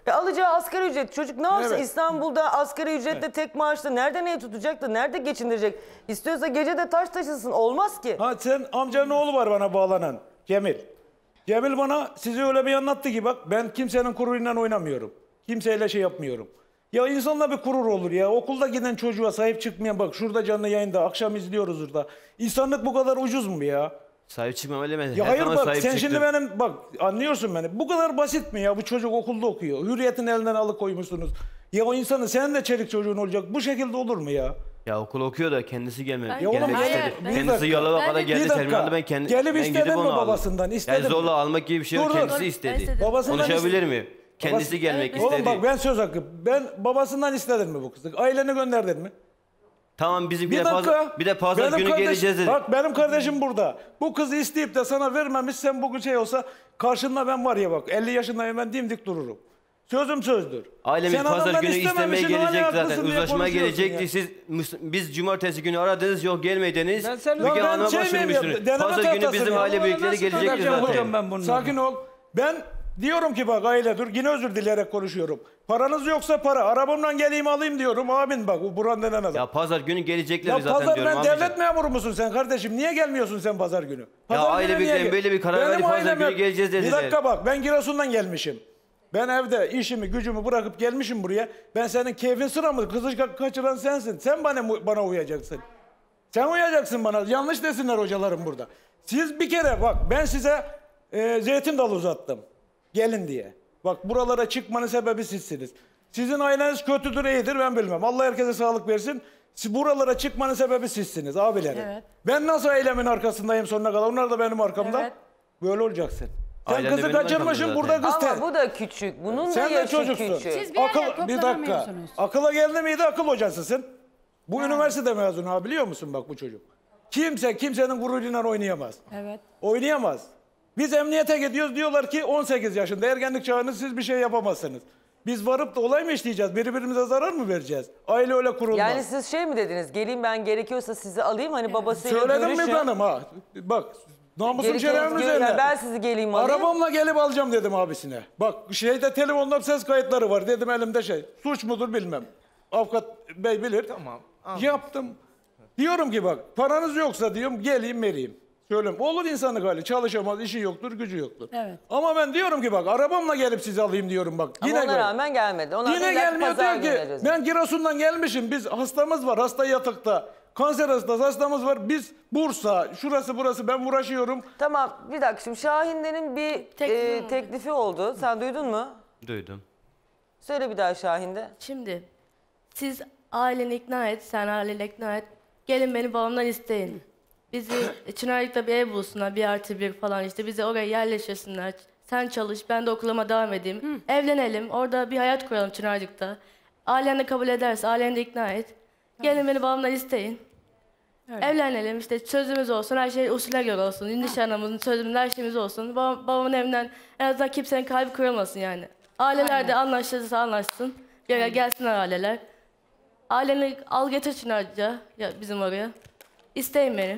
E alacağı asgari ücret. Çocuk ne yapsın? Evet. İstanbul'da asgari ücretle tek maaşla nerede ne tutacak da nerede geçindirecek? İstiyorsa gece de taş taşısın. Olmaz ki. Ha sen amcanın oğlu var bana bağlanan. Cemil. Cemil bana sizi öyle bir anlattı ki bak ben kimsenin gururuyla oynamıyorum. Kimseyle şey yapmıyorum. Ya insanda bir gurur olur ya. Okulda giden çocuğa sahip çıkmayan bak şurada canlı yayında akşam izliyoruz burada. İnsanlık bu kadar ucuz mu ya? Sahip çıkmam öyle mi? Ya Her hayır zaman bak sahip sen çıktım. şimdi benim bak anlıyorsun beni. Bu kadar basit mi ya? Bu çocuk okulda okuyor. Hürriyetin elinden alıkoymuşsunuz. Ya o insanın senin de çelik çocuğun olacak. Bu şekilde olur mu ya? Ya okul okuyor da kendisi gelmem. Ya oğlum, gelmek hayır, istedi. bir Kendisi dakika. Yalova'ya kadar Bir geldi dakika. terminalde ben kendi Gelip ben istedin gidip mi onu aldım. babasından? İstedin Yani zorla mi? almak gibi bir şey yok. Dur, dur. Kendisi Ben istedi. istedim. Babasından Konuşabilir iste- miyim? Kendisi Babası- gelmek Oğlum istedi. bak ben söz hakkı. Ben babasından istedin mi bu kızı? Aileni gönderdin mi? Tamam bizim bir, Bir de dakika. pazar, bir de pazar Benim günü kardeş- geleceğiz dedi. Bak benim kardeşim burada. Bu kızı isteyip de sana vermemiş sen bugün şey olsa karşında ben var ya bak elli yaşındayım ben dimdik dururum. Sözüm sözdür. Ailemiz Sen pazar adamdan günü istemeye istememişsin, gelecek hala zaten. haklısın diye Uzlaşmaya konuşuyorsun gelecekti. ya. Siz mus- biz cumartesi günü aradınız yok gelmediniz. Ben senin- Müge Ya ben Hanım'a şey miyim ya, başvurmuşsunuz. deneme Pazar günü tahtası bizim mı? aile Ama büyükleri nasıl gelecekti takacağım zaten. hocam ben bunları? Sakin ol. Ben diyorum ki bak aile dur yine özür dileyerek konuşuyorum. Paranız yoksa para. Arabamla geleyim alayım diyorum. Abin bak bu Burhan denen adam. Ya pazar günü gelecekler Ya zaten pazar diyorum ben abicim. devlet memuru musun sen kardeşim? Niye gelmiyorsun sen pazar günü? Pazar aile günü niye büyüklerin gel- böyle bir karar Benim verip pazar ailem günü yok. geleceğiz Bir dediler. dakika bak ben Giresun'dan gelmişim. Ben evde işimi gücümü bırakıp gelmişim buraya. Ben senin keyfin sıra mı? Kızı ka- kaçıran sensin. Sen bana bana uyacaksın. Sen uyacaksın bana. Yanlış desinler hocalarım burada. Siz bir kere bak ben size e, zeytin dalı uzattım. Gelin diye. Bak buralara çıkmanın sebebi sizsiniz. Sizin aileniz kötüdür iyidir ben bilmem. Allah herkese sağlık versin. Siz buralara çıkmanın sebebi sizsiniz abilerim. Evet. Ben nasıl ailemin arkasındayım sonuna kadar? Onlar da benim arkamda. Evet. Böyle olacaksın. Sen Ailen de kızı benim kaçırmışsın arkamda burada zaten. kız Ama te- bu da küçük. Bunun da Sen de yaşı çocuksun. küçük. Siz bir araya Akıl, bir dakika. toplanamıyorsunuz. Akıla geldi miydi akıl hocasısın. Bu üniversite mezunu ha biliyor musun bak bu çocuk. Kimse kimsenin gururuyla oynayamaz. Evet. Oynayamaz. Biz emniyete gidiyoruz diyorlar ki on sekiz yaşında ergenlik çağınız siz bir şey yapamazsınız. Biz varıp da olay mı işleyeceğiz? Birbirimize zarar mı vereceğiz? Aile öyle kurulmaz. Yani siz şey mi dediniz? Geleyim ben gerekiyorsa sizi alayım hani babasıyla Söyledim görüşün. mi canım ha? Bak namusum Gerekiyorsa şerefim gö- üzerine. yani ben sizi geleyim alayım. Arabamla gelip alacağım dedim abisine. Bak şeyde telefonda ses kayıtları var dedim elimde şey. Suç mudur bilmem. Avukat bey bilir. Tamam. Yaptım. Diyorum ki bak paranız yoksa diyorum geleyim vereyim. Söyleyeyim. Olur insanlık hali. Çalışamaz, işi yoktur, gücü yoktur. Evet. Ama ben diyorum ki bak arabamla gelip sizi alayım diyorum bak. Ama Yine ona gel. rağmen gelmedi. Ona Yine illa gelmiyor pazar diyor ki günü vereceğiz. ben Giresun'dan gelmişim. Biz hastamız var. Hasta yatakta. Kanser hastası hastamız var. Biz Bursa, şurası burası ben uğraşıyorum. Tamam bir dakika şimdi Şahinde'nin bir Teklifi e, oldu. teklifi oldu. Sen duydun mu? Duydum. Söyle bir daha Şahinde. Şimdi siz aileni ikna et, sen aileni ikna et. Gelin beni babamdan isteyin. Bizi Çınarlık'ta bir ev bulsunlar, bir artı bir falan işte. Bizi oraya yerleştirsinler. Sen çalış, ben de okuluma devam edeyim. Evlenelim, orada bir hayat kuralım Çınarlık'ta. Ailen de kabul ederse, aileni de ikna et. Gelin beni babamdan isteyin. Öyle. Evlenelim, işte sözümüz olsun, her şey usule göre olsun. Nişanımızın, sözümüzün, her şeyimiz olsun. Babam, babamın evinden en azından kimsenin kalbi kırılmasın yani. Aileler de anlaşırsa anlaşsın. Bir araya gelsinler aileler. Aileni al getir Çınarlık'a, ya bizim oraya. İsteyin beni.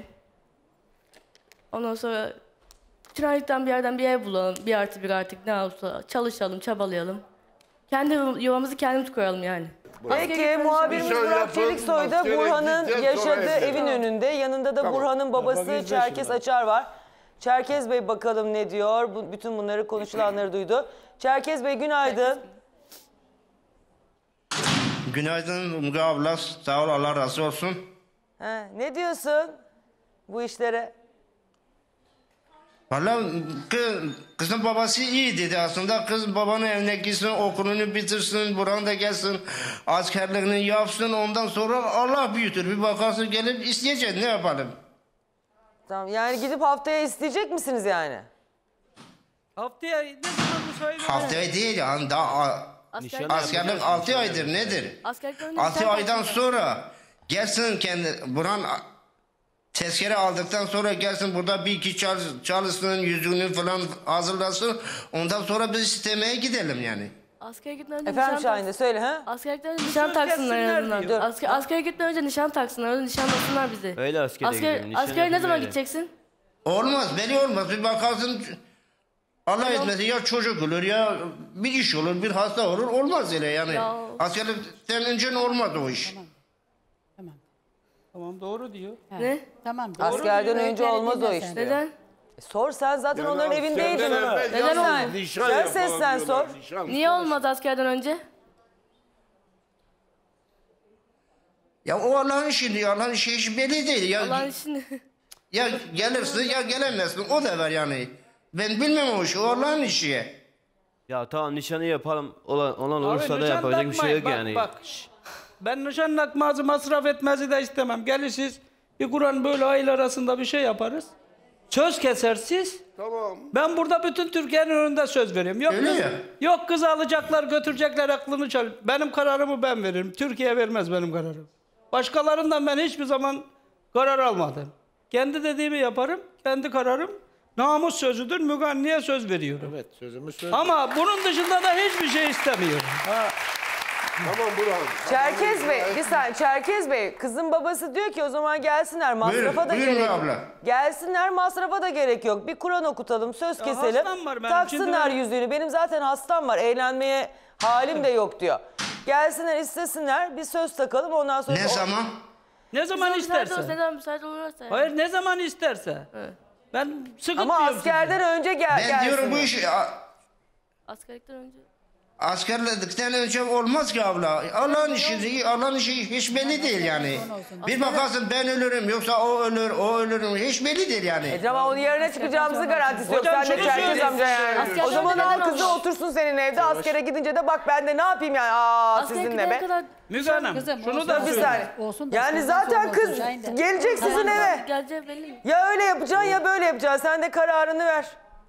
Ondan sonra Çınarlık'tan bir yerden bir ev bulalım. Bir artı bir artık ne olursa çalışalım, çabalayalım. Kendi yuvamızı kendimiz kuralım yani. Peki muhabirimiz Nişan Burak yapın, Çeliksoy da askere Burhan'ın gideceğiz, sonra yaşadığı evlenelim. evin önünde. Yanında da Tamam. Burhan'ın babası Bak, yüz Çerkes yaşında. Açar var. Çerkes Bey bakalım ne diyor? Bu, bütün bunları konuşulanları duydu. Çerkes Bey günaydın. Günaydın Müge abla. Sağ ol, Allah razı olsun. He, ne diyorsun bu işlere? Valla kı- kızın babası iyi dedi aslında. Kız babanın evine gitsin, okulunu bitirsin, Burhan da gelsin, askerliğini yapsın. Ondan sonra Allah büyütür. Bir bakarsın gelip isteyecek, ne yapalım? Tamam yani gidip haftaya isteyecek misiniz yani? Haftaya ne zaman müsait olur? Haftaya değil yani daha a- Askerlik, askerlik altı aydır nedir? askerlikten önce Altı nişan aydan taksınlar. sonra gelsin kendi Burhan a- tezkere aldıktan sonra gelsin burada bir iki çal, çalışsın, yüzüğünü falan hazırlasın. Ondan sonra biz istemeye gidelim yani. Askere gitmeden önce Efendim nişan Şahin'de söyle ha? Askerlikten önce nişan söz taksınlar en gelsinler azından. diyor. Asker, askere gitmeden önce nişan taksınlar, öyle nişanlasınlar bizi. Öyle askere Asker, gidelim, nişan askere ne yapayım zaman öyle. gideceksin? Olmaz, belli olmaz. Bir bakarsın Allah etmesin ya çocuk olur ya bir iş olur, bir hasta olur. Olmaz öyle yani. Ya. Askerlikten önce olmaz o iş. Tamam doğru diyor. Ne? Tamam. Askerden önce olmaz o iş. Neden? Sor sen zaten Yani onların askerden evindeydin. evvel Neden yalnız olmaz? nişan Sen yapalım seslen diyorlar, sor. nişan. Niye olmaz askerden önce? Ya o Allah'ın işi, Allah'ın işi hiç belli değil. Ya, Allah'ın işini. ya gelirsin ya gelemezsin, o da var yani. Ben bilmem o işi, o Allah'ın işi. Ya tamam nişanı yapalım. Olan, olan Abi olursa da nişan yapacak bir şey yok takmayın. yani. Bak, bak. şş. Ben nişan takmazı masraf etmezi de istemem. Gelir siz bir Kur'an böyle aile arasında bir şey yaparız. Söz kesersiz. Tamam. Ben burada bütün Türkiye'nin önünde söz veriyorum. Yok Öyle kız, ya. yok kız alacaklar götürecekler aklını çal. Benim kararımı ben veririm. Türkiye vermez benim kararımı. Başkalarından ben hiçbir zaman karar almadım. Kendi dediğimi yaparım. Kendi kararım namus sözüdür. Müganniye söz veriyorum. Evet sözümüz söz. Ama bunun dışında da hiçbir şey istemiyorum. Ha. Tamam Burhan. Çerkez Bey, bir saniye. Çerkez Bey, kızın babası diyor ki o zaman gelsinler, masrafa da buyurun gerek abla. Gelsinler, masrafa da gerek yok. Bir Kur'an okutalım, söz Ya keselim. hastam var benim, Taksınlar şimdi- yüzüğünü. Benim zaten hastam var, eğlenmeye halim de yok diyor. Gelsinler, istesinler, bir söz takalım ondan sonra... Ne o- zaman? Ne zaman Müsait olsa, isterse. neden müsait olursa. yani. Hayır ne zaman isterse. Evet. Ben sıkıntmıyorum Ama sizi. askerden önce gel, Ben gelsinler. diyorum bu iş a- Askerlikten önce. askerledikten önce olmaz ki abla. Allah'ın işi, Allah'ın işi hiç belli değil yani. Bir bakarsın ben ölürüm yoksa o ölür, o ölürüm hiç belli değil yani. E tamam, onun yerine çıkacağımızın garantisi yok. Hocam Sen de şunu Çerkez söyleyeyim. amca yani. Askerden O zaman önce al neden kızı olmuş? otursun senin evde. Askere gidince de bak ben de ne yapayım yani. Aa Askere sizinle gidene be. kadar Müge Hanım Kızım, şunu olsun, da Bir olsun. söyleyeyim. saniye. Olsun da Yani sonra zaten olsun, kız Şahin de. gelecek sizin eve. geleceği belli mi? Ya öyle yapacaksın ya böyle yapacaksın. Sen de kararını ver.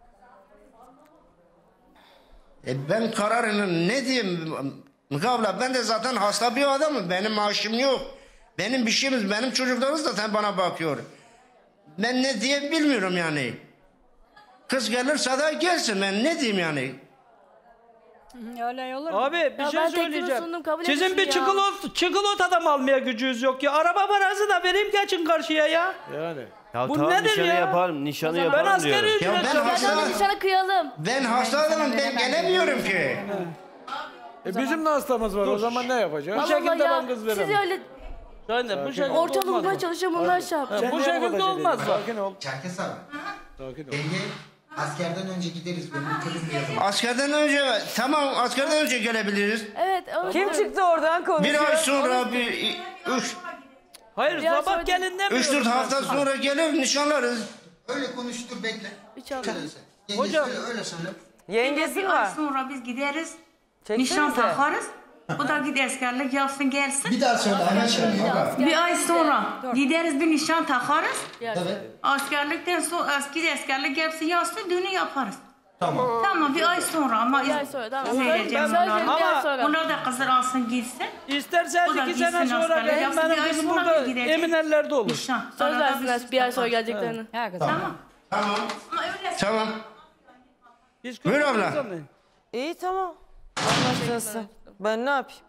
E ben kararını ne diyeyim? Müge abla ben de zaten hasta bir adamım. Benim maaşım yok. Benim bir şeyimiz, benim çocuklarım zaten bana bakıyor. Ben ne diye bilmiyorum yani. Kız gelirse de gelsin, ben ne diyeyim yani. Öyle olur mu? Abi bir Ya şey ben teklif söyleyeceğim. sundum, kabul Sizin etmişsin bir ya. çikolata, çikolatadan almaya gücünüz yok ya. Araba parası da vereyim geçin karşıya ya. Yani. Ya Bu tamam nedir nişanı ya? yapalım. Nişanı Ben yapalım askeri diyorum. Ya ben ücret hasta, Hadi nişanı kıyalım. ben hasta adamım, ben gelemiyorum ki. E bizim de hastamız var. O zaman ne yapacağız? Bu Allah şekilde ya, ben kız siz veremem. öyle Şöyle bu şekilde ortalığı olmaz. bulmaya çalışıyorum onlar şey yap. Ha, Sen Bu niye şekilde kadar olmaz şey bak. Sakin ol. Çerkes abi. Sakin ol. Yenge askerden önce gideriz. Benim kızım yazın. Askerden önce, tamam askerden önce gelebiliriz. Evet. o- Kim çıktı oradan konuşuyor? Bir ay sonra, bir, üç, Hayır Biraz sabah sonra- gelin demiyorum. üç dört ben hafta size. sonra gelir nişanlarız. Öyle konuştur bekle. Üç hafta. Yenge Hocam. söyle, öyle söyle. Yengesi Bir var. ay sonra biz gideriz. Çeksenize. Nişan takarız. O da gider askerlik yapsın gelsin. Bir daha söyle hemen söyle. Bir ay sonra gideriz bir nişan takarız. Evet. Askerlikten sonra askeri askerlik yapsın yapsın düğünü yaparız. Tamam. Tamam bir ay sonra ama Bir ay sonra tamam. söyleyeceğim Söz verin, onlara. bir ay Ama- sonra. Onlar da kızlar alsın gitsin. İsterseniz O da iki sene gitsin sonra askerlik benim, yapsın, benim bir ay kızım sonra burada gidecek. emin ellerde olur. Nişan. Söz Arada versinler süs bir ay sonra takarız. geleceklerini. Ha, kızım. Tamam. Tamam. Ama öyle Tamam. Biz Buyur abla. konuşuruz onu. İyi tamam. Anlaşılsın. Ben ne yapayım?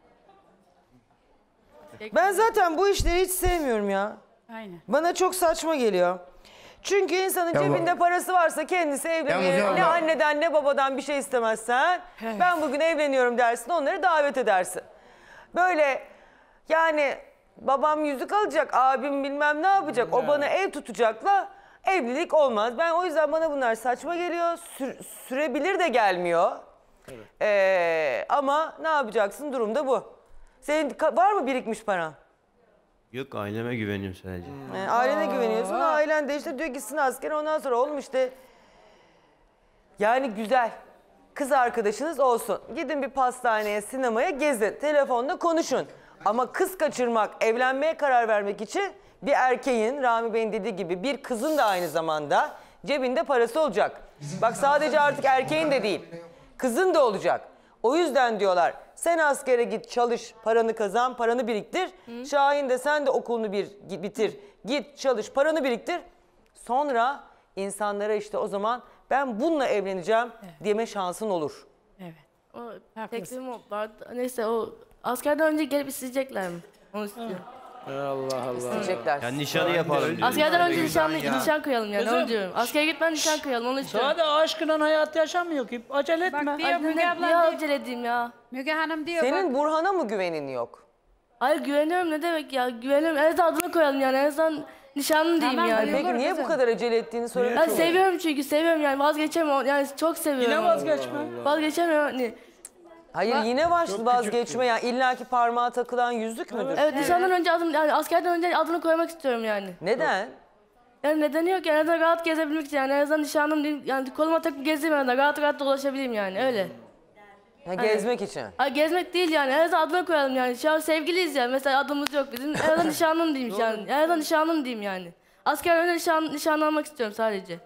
Ben zaten bu işleri hiç sevmiyorum ya. Aynen. Bana çok saçma geliyor. Çünkü insanın Ya cebinde bu- parası varsa kendisi evlenir. Ya bu- Ne ya- anneden ne babadan bir şey istemezsen ben bugün evleniyorum dersin, onları davet edersin. Böyle yani babam yüzük alacak, abim bilmem ne yapacak, o bana ev tutacakla evlilik olmaz. Ben o yüzden bana bunlar saçma geliyor, sür- sürebilir de gelmiyor. Ee, ama ne yapacaksın, durum da bu. Senin ka- var mı birikmiş paran? Yok aileme güveniyorum sadece. Yani ailene güveniyorsun. Ailen de işte diyor gitsin askere, ondan sonra oğlum işte. Yani güzel. Kız arkadaşınız olsun. Gidin bir pastaneye, sinemaya gezin. Telefonda konuşun. Ama kız kaçırmak, evlenmeye karar vermek için bir erkeğin, Rami Bey'in dediği gibi bir kızın da aynı zamanda cebinde parası olacak. Bak sadece artık erkeğin de değil. Kızın da olacak. O yüzden diyorlar sen askere git, çalış, paranı kazan, paranı biriktir. Şahin de sen de okulunu bir bitir, git çalış, paranı biriktir. Sonra insanlara işte o zaman ben bununla evleneceğim deme şansın olur. Evet. O teklifim o vardı. Neyse o askerden önce gelip isteyecekler mi? Onu istiyorum. Allah Allah. İsteyecekler. Yani nişanı yapalım diyor. Askerden önce nişan, ya. nişan kıyalım yani Kızım. onu diyorum. Askere gitmeden nişan kıyalım onu istiyorum. Sade aşkla hayat yaşamıyor ki. Acele etme. Bak diyor Ay, Müge ne, abla niye diyor- acele edeyim ya? Müge Hanım diyor Senin bak. Burhan'a mı güvenin yok? Hayır güveniyorum ne demek ya? Güveniyorum. En azından adını koyalım yani. En azından nişanlı diyeyim Tamam, yani. Peki niye bu kadar acele ettiğini söyle. Ben seviyorum çünkü seviyorum yani vazgeçemiyorum yani çok seviyorum. Yine vazgeçme. Vazgeçemiyorum hani. Hayır yine var vazgeçme ya. İllaki parmağa takılan yüzük müdür? Evet nişandan önce adım yani askerden önce adını koymak istiyorum yani. Neden? Yani nedeni yok yani en azından rahat gezebilmek için yani en azından nişanlım diyeyim yani koluma takıp gezeyim en azından rahat rahat dolaşabileyim yani öyle. Ha, gezmek için. Ay gezmek değil yani en azından adını koyalım yani şu an sevgiliyiz yani mesela adımız yok bizim en azından nişanlım diyeyim yani en azından nişanlım diyeyim yani. Askerden önce nişan, nişanlanmak istiyorum sadece.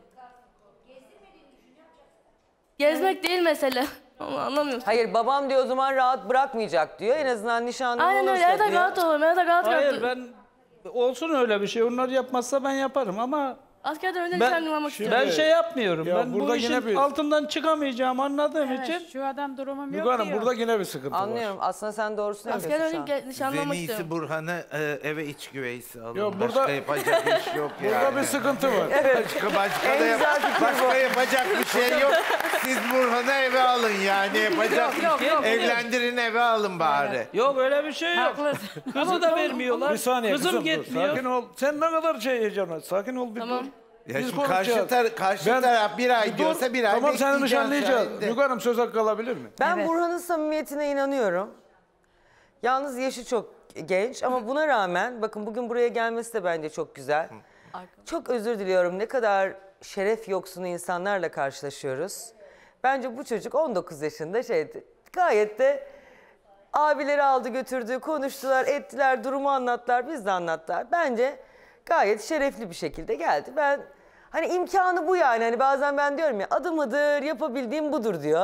Gezmek değil mesele. Ama anlamıyorsun. Hayır babam diyor o zaman rahat bırakmayacak diyor. En azından nişanlı Aynen öyle. olursa Evet diyor. rahat olalım. Evet rahat Hayır rahat. ben olsun öyle bir şey. Onlar yapmazsa ben yaparım ama Askerden önce ben, nişanlanmak istiyorum. ben şey yapmıyorum. Ya ben bu burada işin yine bir- altından çıkamayacağım anladığım Evet, için. şu adam durumum yok Müge Hanım diyor. burada yine bir sıkıntı var. Anlıyorum. Aslında sen doğrusunu Askerden yapıyorsun şu an. önce nişanlanmak En istiyorum. iyisi Burhan'ı e, eve iç güveysi alın. Yok, Başka burada- yapacak iş yok yani. Burada bir sıkıntı var. Başka, başka, En da yap- güzel fikir başka bu. yapacak bir şey yok. Siz Burhan'ı eve alın yani. Yapacak bir yok, şey. yok. Evlendirin eve alın bari. Yok öyle bir şey yok. Kızı da vermiyorlar. Bir saniye Kızım kızım, dur. gitmiyor. Sakin ol. Sen ne kadar şey heyecanlı. Sakin ol bir Tamam. dur. Ya Biz şimdi karşı, konuşacağız. tar karşı Ben- taraf bir ay Dur, diyorsa bir ay Tamam seni bekleyeceğim nişanlayacağız. şahinde. Müge Hanım söz hakkı alabilir mi? Ben Evet. Burhan'ın samimiyetine inanıyorum. Yalnız yaşı çok genç ama buna rağmen bakın bugün buraya gelmesi de bence çok güzel. Çok özür diliyorum ne kadar şeref yoksunu insanlarla karşılaşıyoruz. Bence bu çocuk on dokuz yaşında şeydi. Gayet de abileri aldı götürdü, konuştular, ettiler, durumu anlattılar, biz de anlattılar. Bence gayet şerefli bir şekilde geldi. Ben hani imkanı bu yani. Hani bazen ben diyorum ya adım adır yapabildiğim budur diyor.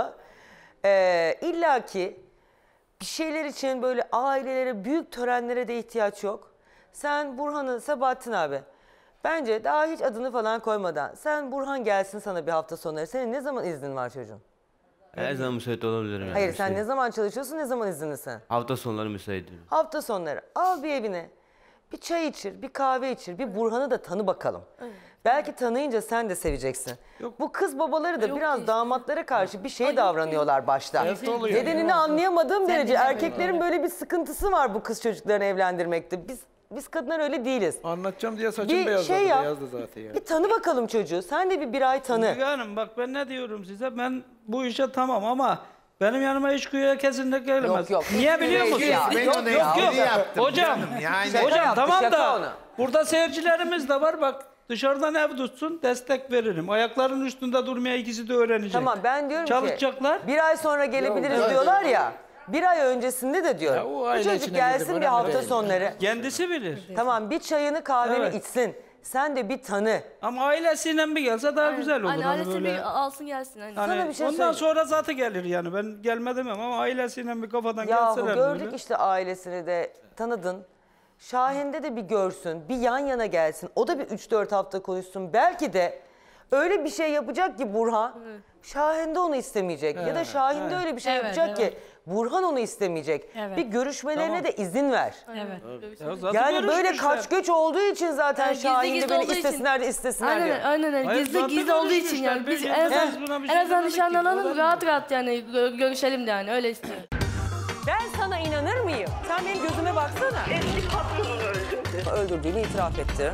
Ee, İlla ki bir şeyler için böyle ailelere, büyük törenlere de ihtiyaç yok. Sen Burhan'ı, Sabahattin abi, bence daha hiç adını falan koymadan sen Burhan gelsin sana bir hafta sonları. Senin ne zaman iznin var çocuğum? Her zaman müsait olabilirim yani. Hayır bir sen şey. ne zaman çalışıyorsun, ne zaman izinlisin? Hafta sonları müsaitim. Hafta sonları al bir evine, bir çay içir, bir kahve içir, bir Burhan'ı da tanı bakalım. Belki tanıyınca sen de seveceksin. Bu kız babaları da biraz damatlara karşı bir şey davranıyorlar başta. Evet, oluyor. Nedenini anlayamadığım derece erkeklerin böyle bir sıkıntısı var bu kız çocuklarını evlendirmekte. Biz biz kadınlar öyle değiliz. Anlatacağım diye saçım Bir beyazladı. şey yap, Beyazdı zaten ya. bir tanı bakalım çocuğu. Sen de bir bir ay tanı. Müge Hanım bak ben ne diyorum size ben bu işe tamam ama benim yanıma hiç güya kesinlikle gelemez. Yok, yok. Niye biliyor Yok, musun? ya. Ben Yok, onu yok, espri yok. yaptım Hocam, canım. Yani Şaka hocam yaptı, tamam şaka da onu. burada seyircilerimiz de var bak dışarıdan ev tutsun destek veririm. Ayaklarının üstünde durmaya ikisi de öğrenecek. Tamam ben diyorum Çalışacaklar. ki bir ay sonra gelebiliriz Ya, diyorlar ya. Bir ay öncesinde de diyorum. Ya, o Bu aile çocuk içine gelsin girdim, bir önemli hafta değil. sonları. Kendisi bilir. Tamam bir çayını kahveni Evet. içsin. Sen de bir tanı. Ama ailesiyle bir gelse daha güzel olur. Hani Hani ailesi böyle. bir alsın gelsin. Hani. Hani Sana bir şey ondan söyleyeyim. sonra zaten gelir yani. Ben gelme demem ama ailesiyle bir kafadan Yahu gelseler gördük böyle. işte ailesini de tanıdın. Şahin'de de bir görsün, bir yan yana gelsin. O da bir üç dört hafta konuşsun. Belki de öyle bir şey yapacak ki Burhan, Şahin de onu istemeyecek. Ya da Şahin de öyle bir şey Evet, yapacak evet. ki Burhan onu istemeyecek. Evet. Bir görüşmelerine de izin ver. Evet. Ya zaten Yani böyle görüşmüşler. kaç göç olduğu için zaten Yani gizli Şahin de gizli beni olduğu için. istesinler de istesinler diyor. Aynen aynen öyle. Hayır, Gizli zaten gizli olduğu için görüşmüşler. yani biz Biz- en azından biz buna bir en şey azından demedik ki, nişanlanalım olan rahat rahat yani gö- görüşelim de yani öyle istiyorum. Ben sana inanır mıyım? Sen benim gözüme baksana. Eski patronunu öldürdü. Öldürdüğünü itiraf etti.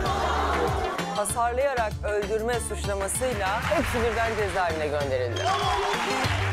Hasarlayarak öldürme suçlamasıyla hepsi birden cezaevine gönderildi.